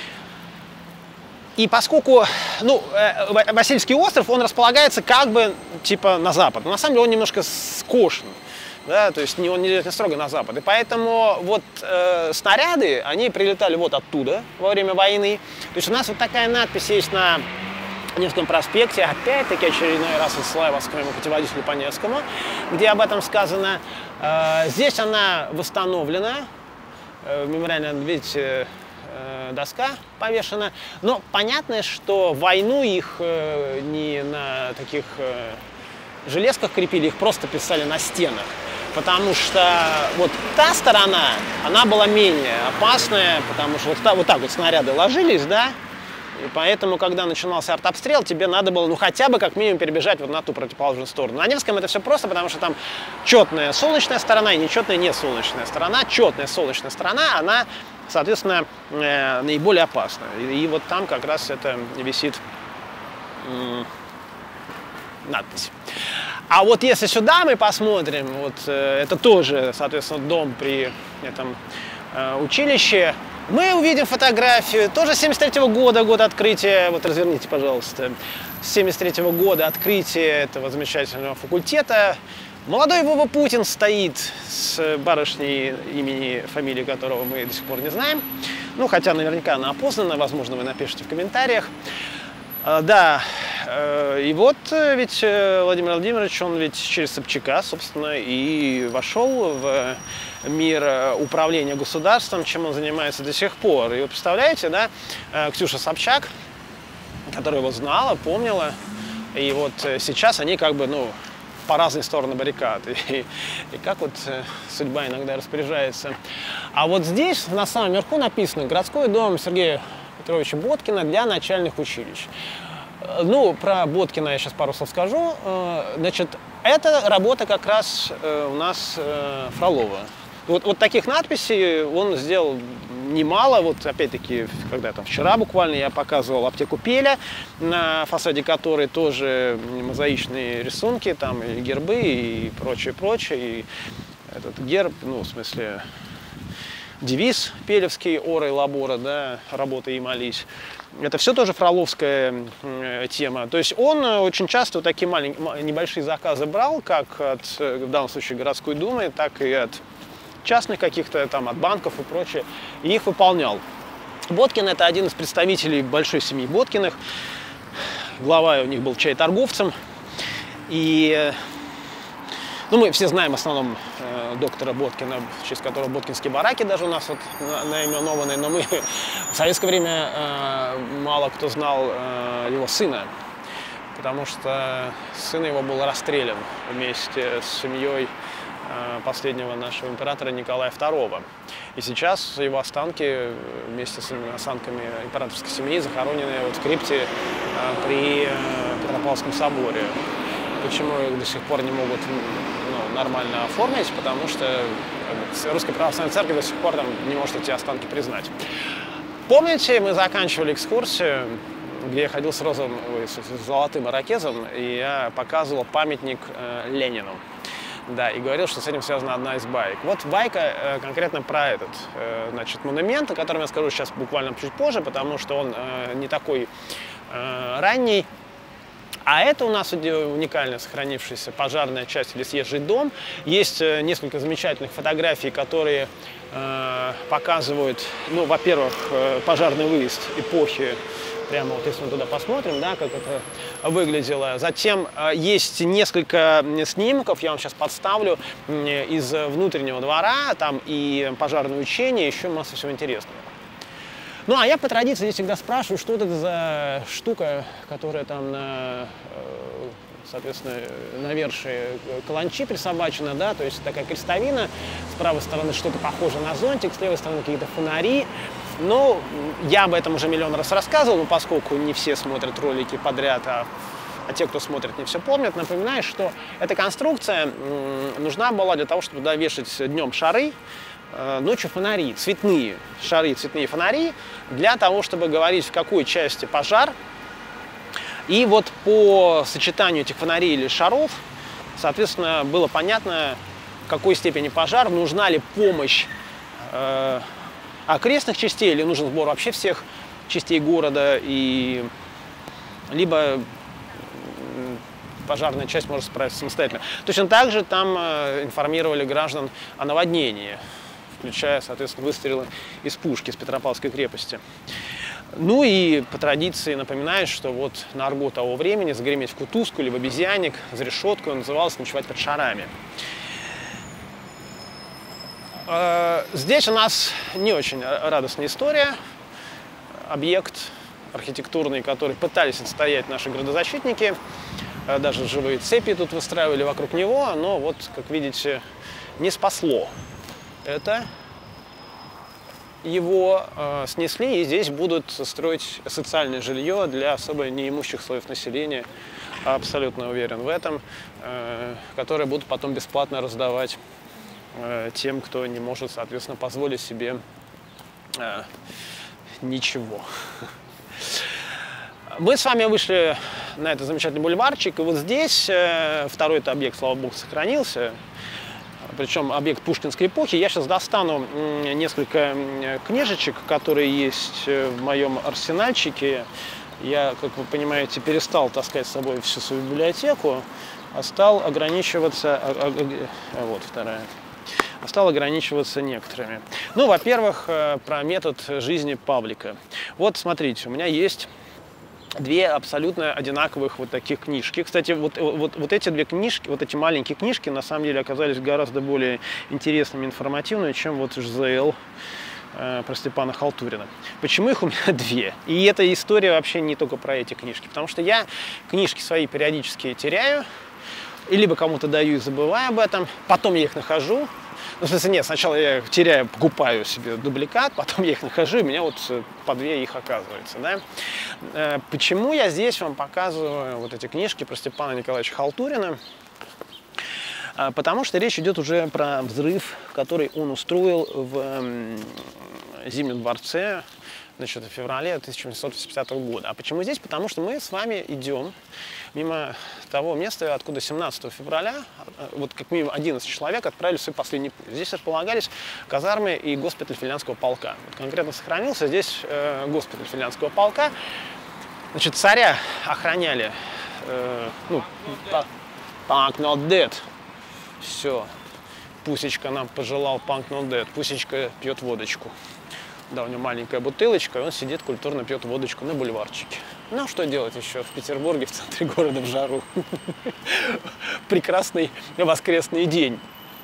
И поскольку, ну, Васильевский остров, он располагается как бы типа на запад, но на самом деле он немножко скошен. Да, то есть он не идет не строго на запад. И поэтому вот снаряды, они прилетали вот оттуда во время войны. То есть у нас вот такая надпись есть на Невском проспекте. Опять-таки очередной раз отсылаю вас к моему путеводителю по Невскому, где об этом сказано. Здесь она восстановлена. Мемориальная, видите, доска повешена. Но понятно, что в войну их не на таких железках крепили, их просто писали на стенах. Потому что вот та сторона, она была менее опасная, потому что вот так вот снаряды ложились, да, и поэтому, когда начинался артобстрел, тебе надо было, ну, хотя бы как минимум перебежать вот на ту противоположную сторону. На Невском это все просто, потому что там четная солнечная сторона и нечетная несолнечная сторона. Четная солнечная сторона, она, соответственно, наиболее опасна. И вот там как раз это висит надпись. А вот если сюда мы посмотрим, вот это тоже, соответственно, дом при этом училище, мы увидим фотографию, тоже 73-го года, год открытия, вот разверните, пожалуйста, с 73-го года открытия этого замечательного факультета. Молодой Вова Путин стоит с барышней, имени, фамилии которого мы до сих пор не знаем. Ну, хотя наверняка она опознана, возможно, вы напишите в комментариях. Да, и вот ведь Владимир Владимирович, он ведь через Собчака, собственно, и вошел в мир управления государством, чем он занимается до сих пор. И вы представляете, да, Ксюша Собчак, которая его знала, помнила, и вот сейчас они как бы, ну, по разные стороны баррикад. И как вот судьба иногда распоряжается. А вот здесь, на самом верху, написано «Городской дом Сергея Петровича Боткина для начальных училищ». Ну, про Боткина я сейчас пару слов скажу. Значит, эта работа как раз у нас Фролова. Вот таких надписей он сделал немало. Вот опять-таки, когда там вчера буквально я показывал аптеку Пеля, на фасаде которой тоже мозаичные рисунки, там и гербы, и прочее. И этот герб, ну, в смысле, девиз пелевский «Ора и лабора», да, «Работай и молись». Это все тоже фроловская тема. То есть он очень часто вот такие небольшие заказы брал, как от, в данном случае, городской думы, так и от частных каких-то, там, от банков и прочее, и их выполнял. Боткин – это один из представителей большой семьи Боткиных. Глава у них был чай-торговцем. И ну, мы все знаем в основном доктора Боткина, в честь которого боткинские бараки даже у нас вот наименованы, но мы в советское время мало кто знал его сына, потому что сын его был расстрелян вместе с семьей последнего нашего императора Николая II. И сейчас его останки вместе с останками императорской семьи захоронены вот в крипте при Петропавловском соборе. Почему их до сих пор не могут нормально оформить, потому что Русская Православная Церковь до сих пор там не может эти останки признать. Помните, мы заканчивали экскурсию, где я ходил с золотым ирокезом, и я показывал памятник Ленину. Да, и говорил, что с этим связана одна из баек. Вот байка конкретно про этот, значит, монумент, о котором я скажу сейчас буквально чуть позже, потому что он не такой ранний. А это у нас уникально сохранившаяся пожарная часть или съезжий дом. Есть несколько замечательных фотографий, которые показывают, ну, во-первых, пожарный выезд эпохи. Прямо вот если мы туда посмотрим, да, как это выглядело. Затем есть несколько снимков, я вам сейчас подставлю, из внутреннего двора, там и пожарные учения, еще масса всего интересного. Ну, а я по традиции здесь всегда спрашиваю, что это за штука, которая там на, соответственно, навершие каланчи присобачена, да, то есть такая крестовина, с правой стороны что-то похоже на зонтик, с левой стороны какие-то фонари. Ну, я об этом уже миллион раз рассказывал, но поскольку не все смотрят ролики подряд, а те, кто смотрит, не все помнят, напоминаю, что эта конструкция нужна была для того, чтобы туда вешать днем шары, ночью фонари, цветные шары, цветные фонари, для того, чтобы говорить, в какой части пожар. И вот по сочетанию этих фонарей или шаров, соответственно, было понятно, в какой степени пожар, нужна ли помощь окрестных частей, или нужен сбор вообще всех частей города, и либо пожарная часть может справиться самостоятельно. Точно так же там информировали граждан о наводнении, включая, соответственно, выстрелы из пушки с Петропавловской крепости. Ну и по традиции напоминаю, что вот на арго того времени загреметь в кутузку или в обезьянник за решетку называлось ночевать под шарами. Здесь у нас не очень радостная история. Объект архитектурный, который пытались отстоять наши градозащитники. Даже живые цепи тут выстраивали вокруг него, но вот, как видите, не спасло. Это его снесли, и здесь будут строить социальное жилье для особо неимущих слоев населения, абсолютно уверен в этом, которые будут потом бесплатно раздавать тем, кто не может, соответственно, позволить себе ничего. Мы с вами вышли на этот замечательный бульварчик, и вот здесь второй это объект, слава богу, сохранился, причем объект пушкинской эпохи. Я сейчас достану несколько книжечек, которые есть в моем арсенальчике. Я, как вы понимаете, перестал таскать с собой всю свою библиотеку, а стал ограничиваться... Вот вторая. Стал ограничиваться некоторыми. Ну, во-первых, про метод жизни Павлика. Вот, смотрите, у меня есть две абсолютно одинаковых вот таких книжки. Кстати, вот эти две книжки, вот эти маленькие книжки, на самом деле оказались гораздо более интересными, информативными, чем вот ЖЗЛ про Степана Халтурина. Почему их у меня две? И эта история вообще не только про эти книжки, потому что я книжки свои периодически теряю, и либо кому-то даю и забываю об этом, потом я их нахожу. Ну, в смысле, нет, сначала я их теряю, покупаю себе дубликат, потом я их нахожу, и у меня вот по две их оказывается. Да? Почему я здесь вам показываю вот эти книжки про Степана Николаевича Халтурина? Потому что речь идет уже про взрыв, который он устроил в Зимнем дворце, значит, в феврале 1880 года. А почему здесь? Потому что мы с вами идем мимо того места, откуда 17 февраля, вот как минимум 11 человек отправили свой последний путь. Здесь располагались казармы и госпиталь финляндского полка. Вот конкретно сохранился здесь госпиталь финляндского полка. Значит, царя охраняли, ну, Punk Not Dead. Все, Пусечка нам пожелал Punk Not Dead. Пусечка пьет водочку. Да, у него маленькая бутылочка, и он сидит, культурно пьет водочку на бульварчике. Ну, что делать еще в Петербурге, в центре города, в жару? Прекрасный воскресный день.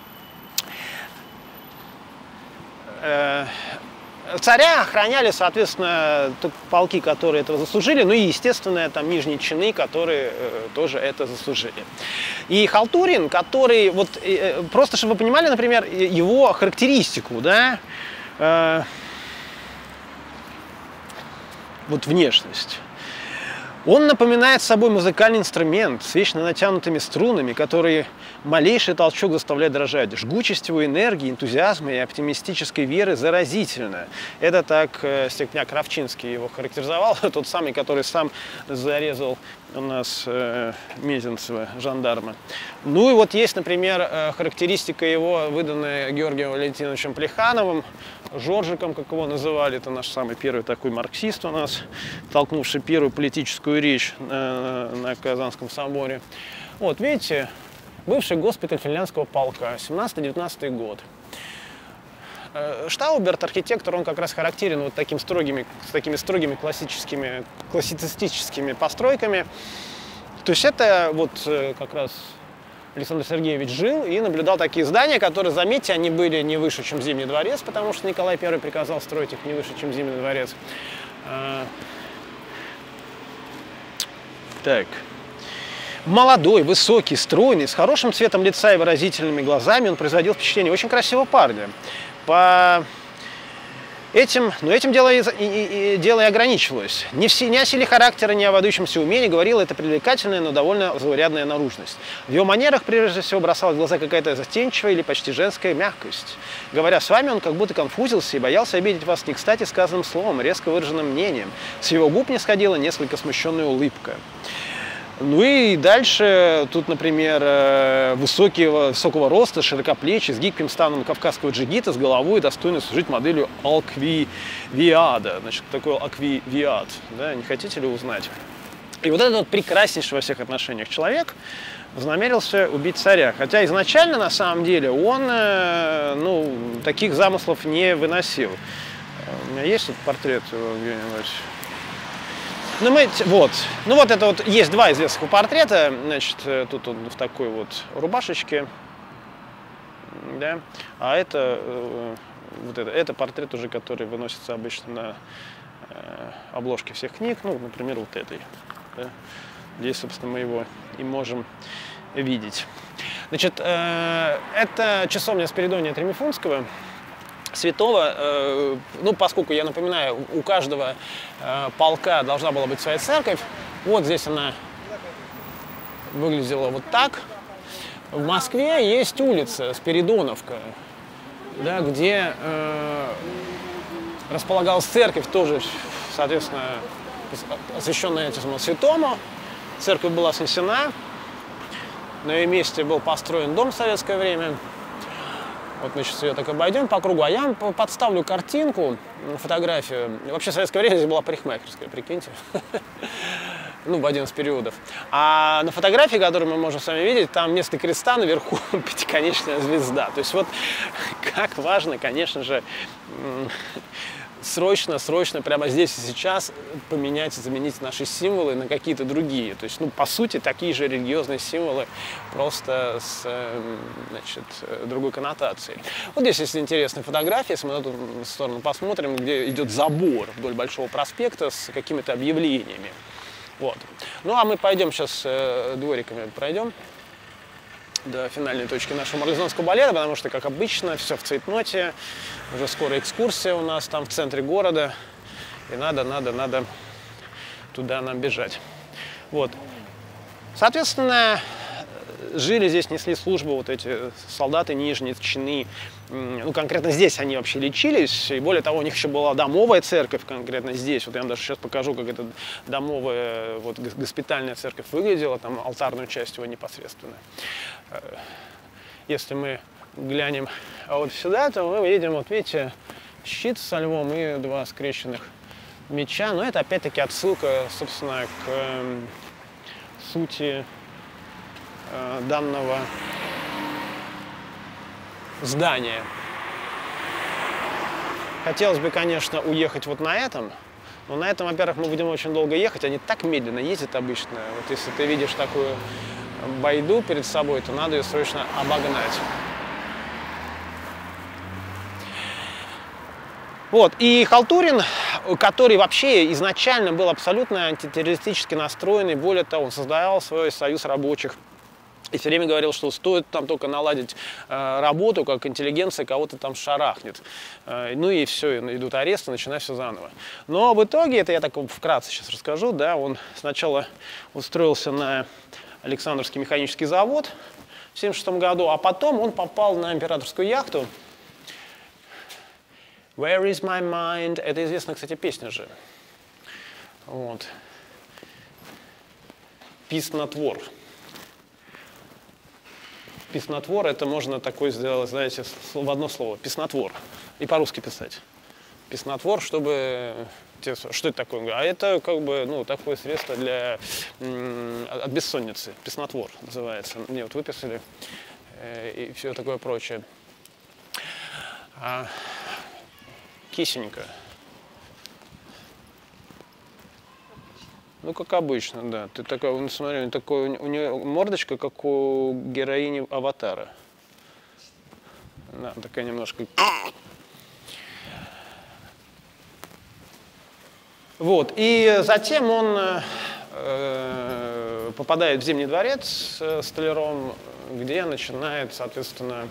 Царя охраняли, соответственно, полки, которые этого заслужили, ну и, естественно, там нижние чины, которые тоже это заслужили. И Халтурин, который, вот, просто чтобы вы понимали, например, его характеристику, да, вот внешность. Он напоминает собой музыкальный инструмент с вечно натянутыми струнами, которые малейший толчок заставляет дрожать. Жгучесть его энергии, энтузиазма и оптимистической веры заразительна. Это так Степняк Кравчинский его характеризовал, тот самый, который сам зарезал у нас Мезенцева, жандарма. Ну и вот есть, например, характеристика его, выданная Георгием Валентиновичем Плехановым, Жоржиком, как его называли, это наш самый первый такой марксист у нас, толкнувший первую политическую речь на Казанском соборе. Вот, видите, бывший госпиталь финляндского полка, 17-19 год. Штауберт, архитектор, он как раз характерен вот такими строгими классицистическими постройками. То есть это вот как раз Александр Сергеевич жил и наблюдал такие здания, которые, заметьте, они были не выше, чем Зимний дворец, потому что Николай I приказал строить их не выше, чем Зимний дворец. Так. Молодой, высокий, стройный, с хорошим цветом лица и выразительными глазами, он производил впечатление очень красивого парня. Этим дело и ограничивалось. Не о силе характера, не о выдающемся умении говорила эта привлекательная, но довольно заурядная наружность. В его манерах, прежде всего, бросалась в глаза какая-то застенчивая или почти женская мягкость. Говоря с вами, он как будто конфузился и боялся обидеть вас не кстати сказанным словом, резко выраженным мнением. С его губ не сходила несколько смущенная улыбка. Ну и дальше тут, например, высокого роста, широкоплечий, с гибким станом кавказского джигита, с головой, достойный служить моделью Алквивиада. Значит, такой Алквивиад, да, не хотите ли узнать? И вот этот вот прекраснейший во всех отношениях человек вознамерился убить царя. Хотя изначально, на самом деле, он таких замыслов не выносил. У меня есть тут портрет его где-нибудь? Ну вот это вот, есть два известных портрета, значит, тут он в такой вот рубашечке, да, а это, это портрет уже, который выносится обычно на обложке всех книг, ну, например, вот этой, да. Здесь, собственно, мы его и можем видеть. Значит, это часовня Спиридония Тремифунского, святого, поскольку, я напоминаю, у каждого полка должна была быть своя церковь. Вот здесь она выглядела вот так. В Москве есть улица Спиридоновка, да, где располагалась церковь, тоже, соответственно, освященная этому святому. Церковь была снесена, на ее месте был построен дом в советское время. Вот мы сейчас ее так обойдем по кругу, а я вам подставлю картинку, фотографию. Вообще в советское время здесь была парикмахерская, прикиньте. Ну, в один из периодов. А на фотографии, которую мы можем с вами видеть, там вместо креста наверху пятиконечная звезда. То есть вот как важно, конечно же, срочно, прямо здесь и сейчас заменить наши символы на какие-то другие. То есть, по сути, такие же религиозные символы, просто с, другой коннотацией. Вот здесь есть интересная фотография, если мы на эту сторону посмотрим, где идет забор вдоль Большого проспекта с какими-то объявлениями. Вот. Ну, а мы пойдем сейчас двориками пройдем до финальной точки нашего марлезонского балета, потому что, как обычно, все в цейтноте. Уже скоро экскурсия у нас там в центре города. И надо туда нам бежать. Вот. Соответственно, жили здесь, несли службу вот эти солдаты нижние чины. Ну, конкретно здесь они вообще лечились. И более того, у них еще была домовая церковь конкретно здесь. Вот я вам даже сейчас покажу, как эта домовая, вот, госпитальная церковь выглядела. Там алтарную часть его непосредственно. Если мы глянем вот сюда, то мы видим, вот видите, щит со львом и два скрещенных меча. Но это опять-таки отсылка, собственно, к сути данного здания. Хотелось бы, конечно, уехать вот на этом, но на этом, во-первых, мы будем очень долго ехать, они так медленно ездят обычно. Вот если ты видишь такую байду перед собой, то надо ее срочно обогнать. Вот, и Халтурин, который вообще изначально был абсолютно антитеррористически настроенный, более того, он создавал свой союз рабочих И все время говорил, что стоит там только наладить работу, как интеллигенция кого-то там шарахнет. Ну и все, идут аресты, начинай все заново. Но в итоге, это я так вкратце сейчас расскажу, да, он сначала устроился на Александровский механический завод в 1976 году, а потом он попал на императорскую яхту. Where is my mind? Это известная, кстати, песня же. Вот. Песнотвор. Песнотвор, это можно такой сделать, знаете, в одно слово. Песнотвор. И по-русски писать. Песнотвор, чтобы... Что это такое? А это как бы, ну, такое средство для... от бессонницы. Песнотвор называется. Мне вот выписали и все такое прочее. Кисенька. Ну, как обычно, да. Ты такой, ну, смотри, у нее мордочка, как у героини «Аватара». Да, такая немножко... Вот, и затем он попадает в Зимний дворец с Столяром, где начинает, соответственно,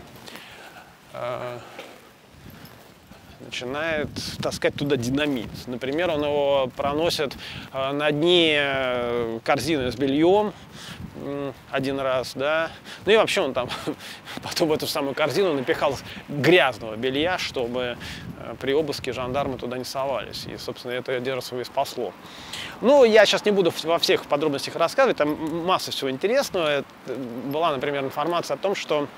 начинает таскать туда динамит. Например, он его проносит на дне корзины с бельем один раз, да. Ну и вообще он там потом в эту самую корзину напихал грязного белья, чтобы при обыске жандармы туда не совались. И, собственно, это дело свое спасло. Ну, я сейчас не буду во всех подробностях рассказывать, там масса всего интересного. Была, например, информация о том, что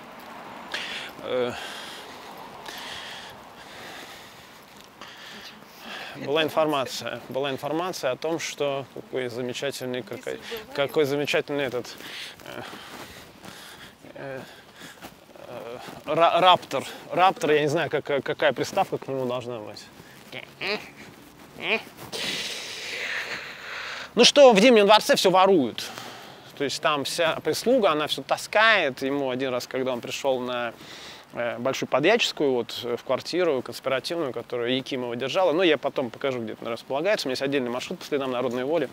была информация о том, что какой замечательный этот раптор, я не знаю, какая приставка к нему должна быть. Ну что, в Зимнем дворце все воруют. То есть там вся прислуга, она все таскает. Ему один раз, когда он пришел на Большую Подьяческую, вот в квартиру конспиративную, которую Якимова держала. Но я потом покажу, где это располагается. У меня есть отдельный маршрут по следам народной воли.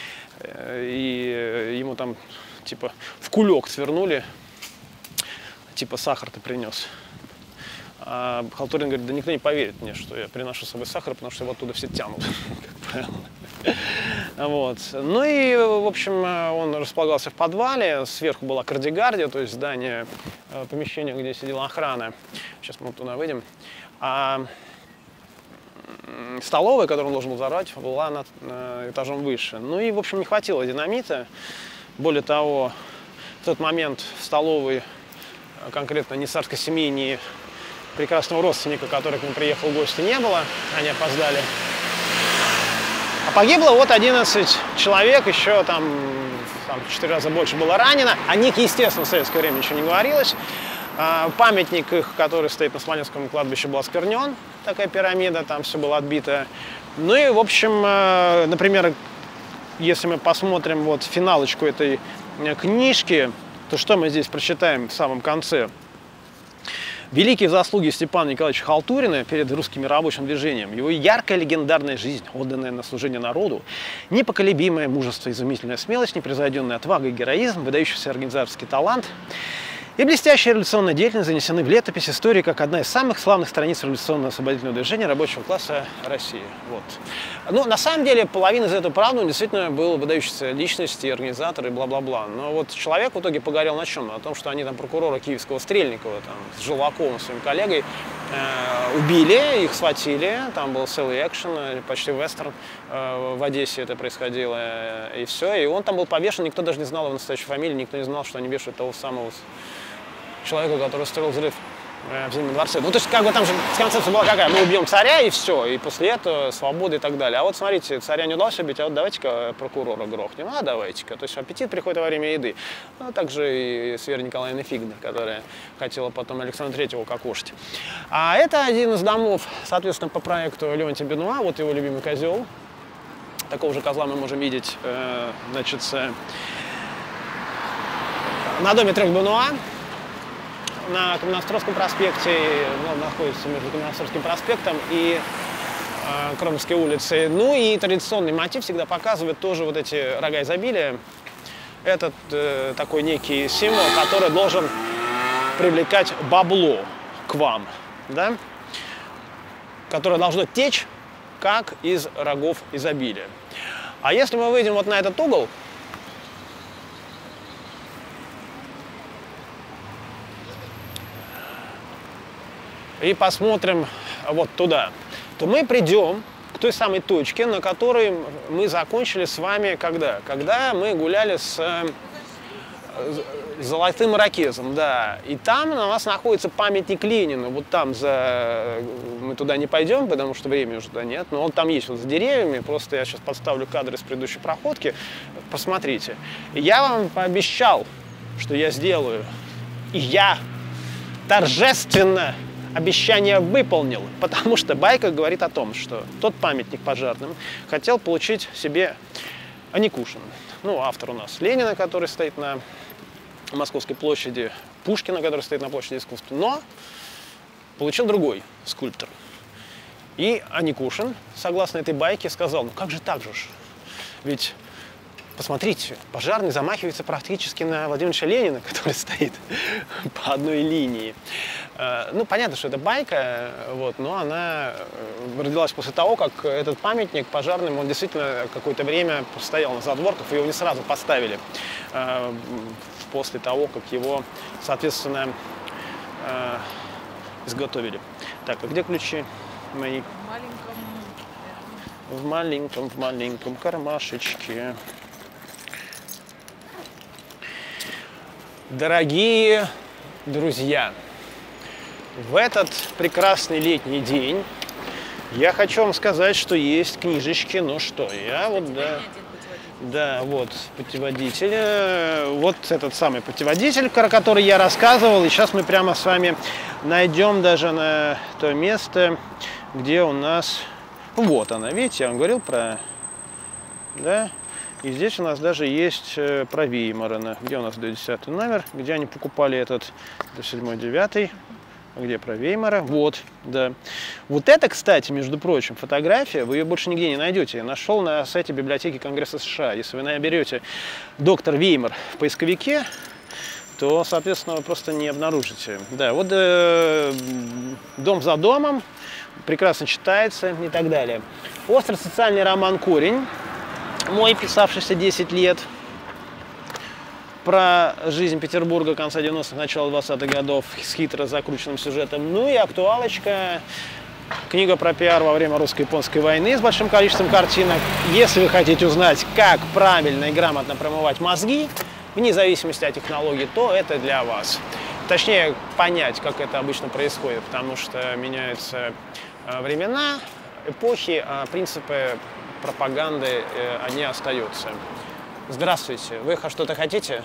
И ему там типа в кулек свернули, типа сахар ты принес. А Халтурин говорит, да никто не поверит мне, что я приношу с собой сахар, потому что его оттуда все тянут, как правило. Вот. Ну и, в общем, он располагался в подвале, сверху была кардигардия, то есть здание, помещение, где сидела охрана. Сейчас мы туда выйдем. А столовая, которую он должен был взорвать, была над этажом выше. Ну и, в общем, не хватило динамита. Более того, в тот момент в столовой, конкретно ни царской семьи, ни прекрасного родственника, который к ним приехал в гости, не было. Они опоздали. А погибло вот 11 человек, еще там в 4 раза больше было ранено. О них, естественно, в советское время ничего не говорилось. Памятник их, который стоит на Смоленском кладбище, был осквернен. Такая пирамида, там все было отбито. Ну и, в общем, например, если мы посмотрим вот финалочку этой книжки, то что мы здесь прочитаем в самом конце? Великие заслуги Степана Николаевича Халтурина перед русским рабочим движением, его яркая легендарная жизнь, отданная на служение народу, непоколебимое мужество, изумительная смелость, непревзойденная отвага и героизм, выдающийся организаторский талант и блестящая революционная деятельность занесены в летопись истории как одна из самых славных страниц революционно-освободительного движения рабочего класса России. Вот. Ну, на самом деле, половина из этого правды, он действительно был выдающийся личность и организатор и бла-бла-бла. Но вот человек в итоге погорел на чем? На том, что они там прокурора киевского Стрельникова там, с Желваковым, своим коллегой, убили, их схватили. Там был целый экшен, почти вестерн. В Одессе это происходило, и все. И он там был повешен, никто даже не знал его настоящей фамилии, никто не знал, что они вешают того самого человека, который устроил взрыв в Зимнем дворце. Ну, то есть, как бы там же концепция была какая? Мы убьем царя и все, и после этого свобода и так далее. А вот смотрите, царя не удалось убить, а вот давайте-ка прокурора грохнем. А давайте-ка. То есть аппетит приходит во время еды. Ну, также и с Верой Николаевной Фигнер, которая хотела потом Александра Третьего кокошить. А это один из домов, соответственно, по проекту Леонтия Бенуа, вот его любимый козел. Такого же козла мы можем видеть, значит, на доме 3 Бенуа. На Каменноостровском проспекте, ну, находится между Каменноостровским проспектом и Кромской улицей. Ну и традиционный мотив всегда показывает тоже вот эти рога изобилия. этот такой некий символ, который должен привлекать бабло к вам, да? Которое должно течь, как из рогов изобилия. А если мы выйдем вот на этот угол, и посмотрим вот туда, то мы придем к той самой точке, на которой мы закончили с вами когда? Когда мы гуляли с Золотым Ирокезом, да. И там у нас находится памятник Ленину. Вот там мы туда не пойдем, потому что времени уже туда нет. Но он там есть вот за деревьями. Просто я сейчас подставлю кадры из предыдущей проходки. Посмотрите. И я вам пообещал, что я сделаю. И я торжественно обещание выполнил, потому что байка говорит о том, что тот памятник пожарным хотел получить себе Аникушин. Ну, автор у нас Ленина, который стоит на Московской площади, Пушкина, который стоит на площади искусства, но получил другой скульптор. И Аникушин, согласно этой байке, сказал: ну как же так же? Ведь посмотрите, пожарный замахивается практически на Владимира Ильича Ленина, который стоит по одной линии. Ну, понятно, что это байка, вот, но она родилась после того, как этот памятник пожарным, он действительно какое-то время стоял на задворках, и его не сразу поставили, после того, как его, соответственно, изготовили. Так, а где ключи мои? В маленьком кармашечке. Дорогие друзья, в этот прекрасный летний день я хочу вам сказать, что есть книжечки. Ну что, я вот, да, вот путеводитель, вот этот самый путеводитель, про который я рассказывал. И сейчас мы прямо с вами найдем даже на то место, где у нас, вот она, видите, я вам говорил про, да. И здесь у нас даже есть про Веймара. Где у нас 10 номер, где они покупали этот до 7-9. Где про Веймара? Вот, да. Вот это, кстати, между прочим, фотография, вы ее больше нигде не найдете. Я нашел на сайте библиотеки Конгресса США. Если вы наберете доктор Веймар в поисковике, то, соответственно, вы просто не обнаружите. Да, вот дом за домом, прекрасно читается и так далее. Остро-социальный роман «Корень», мой, писавшийся 10 лет, про жизнь Петербурга конца 90-х, начала 20-х годов с хитро закрученным сюжетом. Ну и актуалочка, книга про пиар во время русско-японской войны с большим количеством картинок. Если вы хотите узнать, как правильно и грамотно промывать мозги, вне зависимости от технологий, то это для вас. Точнее, понять, как это обычно происходит, потому что меняются времена, эпохи, а принципы пропаганды, они остаются. Здравствуйте. Вы что-то хотите?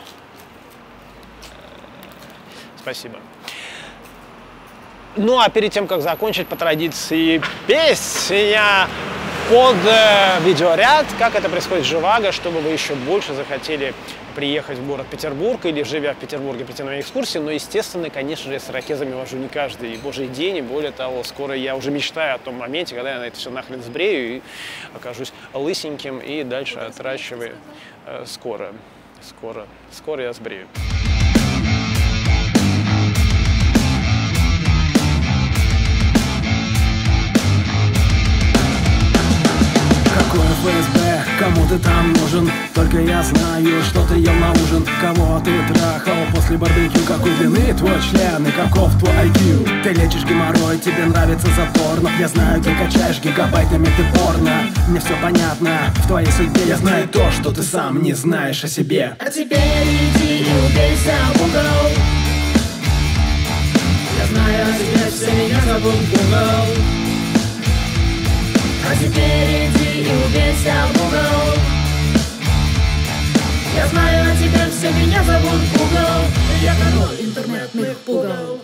Спасибо. Ну, а перед тем, как закончить, по традиции, песня под видеоряд, как это происходит в Живаго, чтобы вы еще больше захотели приехать в город Петербург или, живя в Петербурге, прийти на мои экскурсии. Но, естественно, конечно же, я с ирокезами вожу не каждый божий день. И более того, скоро я уже мечтаю о том моменте, когда я на это все нахрен сбрею и окажусь лысеньким и дальше отращиваю. Скоро я сбрею. Какое ФСБ, кому ты там нужен? Только я знаю, что ты ел на ужин. Кого ты трахал после барбекю? Какой длины твой член и каков твой IQ? Ты лечишь геморрой, тебе нравится задорно. Я знаю, ты качаешь гигабайтами ты порно. Мне все понятно в твоей судьбе. Я знаю то, что ты сам не знаешь о себе. А теперь иди и убейся в угол. Я знаю, теперь все меня зовут Google. А теперь иди и убейся в угол. Я знаю, теперь все меня зовут Google. Я король интернетных пугал.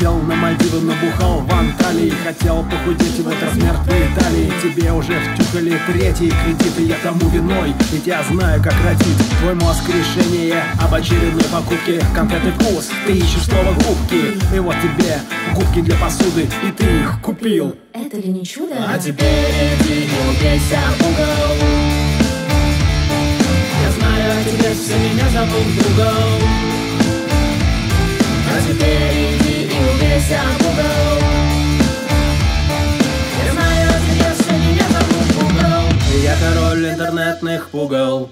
Летел на Мальдивы, набухал в Анталии. Хотел похудеть, и вот размер твоей талии. Тебе уже втюхали третий кредит, и я тому виной, ведь я знаю, как родит твой мозг решение об очередной покупке. Конкретный вкус, ты ищешь слово губки, и вот тебе губки для посуды, и ты их купил. Это ли не чудо? А теперь иди и убейся в угол. Я знаю, а тебе все меня зовут другом. А теперь иди и убейся в угол. Я знаю, а тебе все меня зовут Google. Я король интернетных пугал.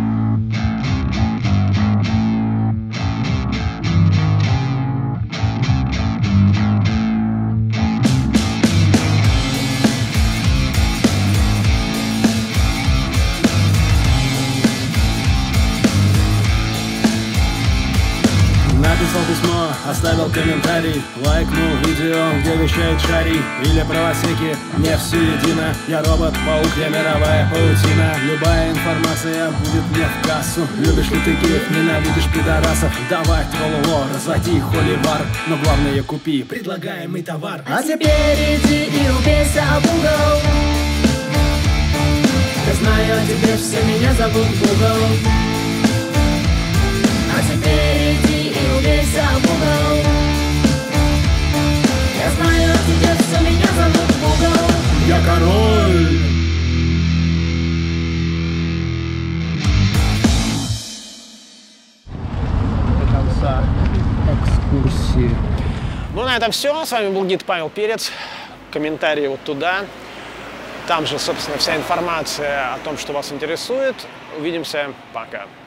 Написал письмо, оставил комментарий, лайкнул видео, где вещает Шарий или правосеки, не все едино. Я робот, паук, я мировая паутина. Любая информация будет мне в кассу. Любишь ли ты геев, ненавидишь пидорасов? Давай троллоло, разводи холивар, но главное купи предлагаемый товар. А теперь иди и убейся в угол. Я знаю, теперь все меня зовут Google. А теперь иди и убейся в угол. Я знаю, теперь все меня зовут Google. Я король. До конца экскурсии. Ну, на этом все. С вами был гид Павел Перец. Комментарии вот туда. Там же, собственно, вся информация о том, что вас интересует. Увидимся. Пока.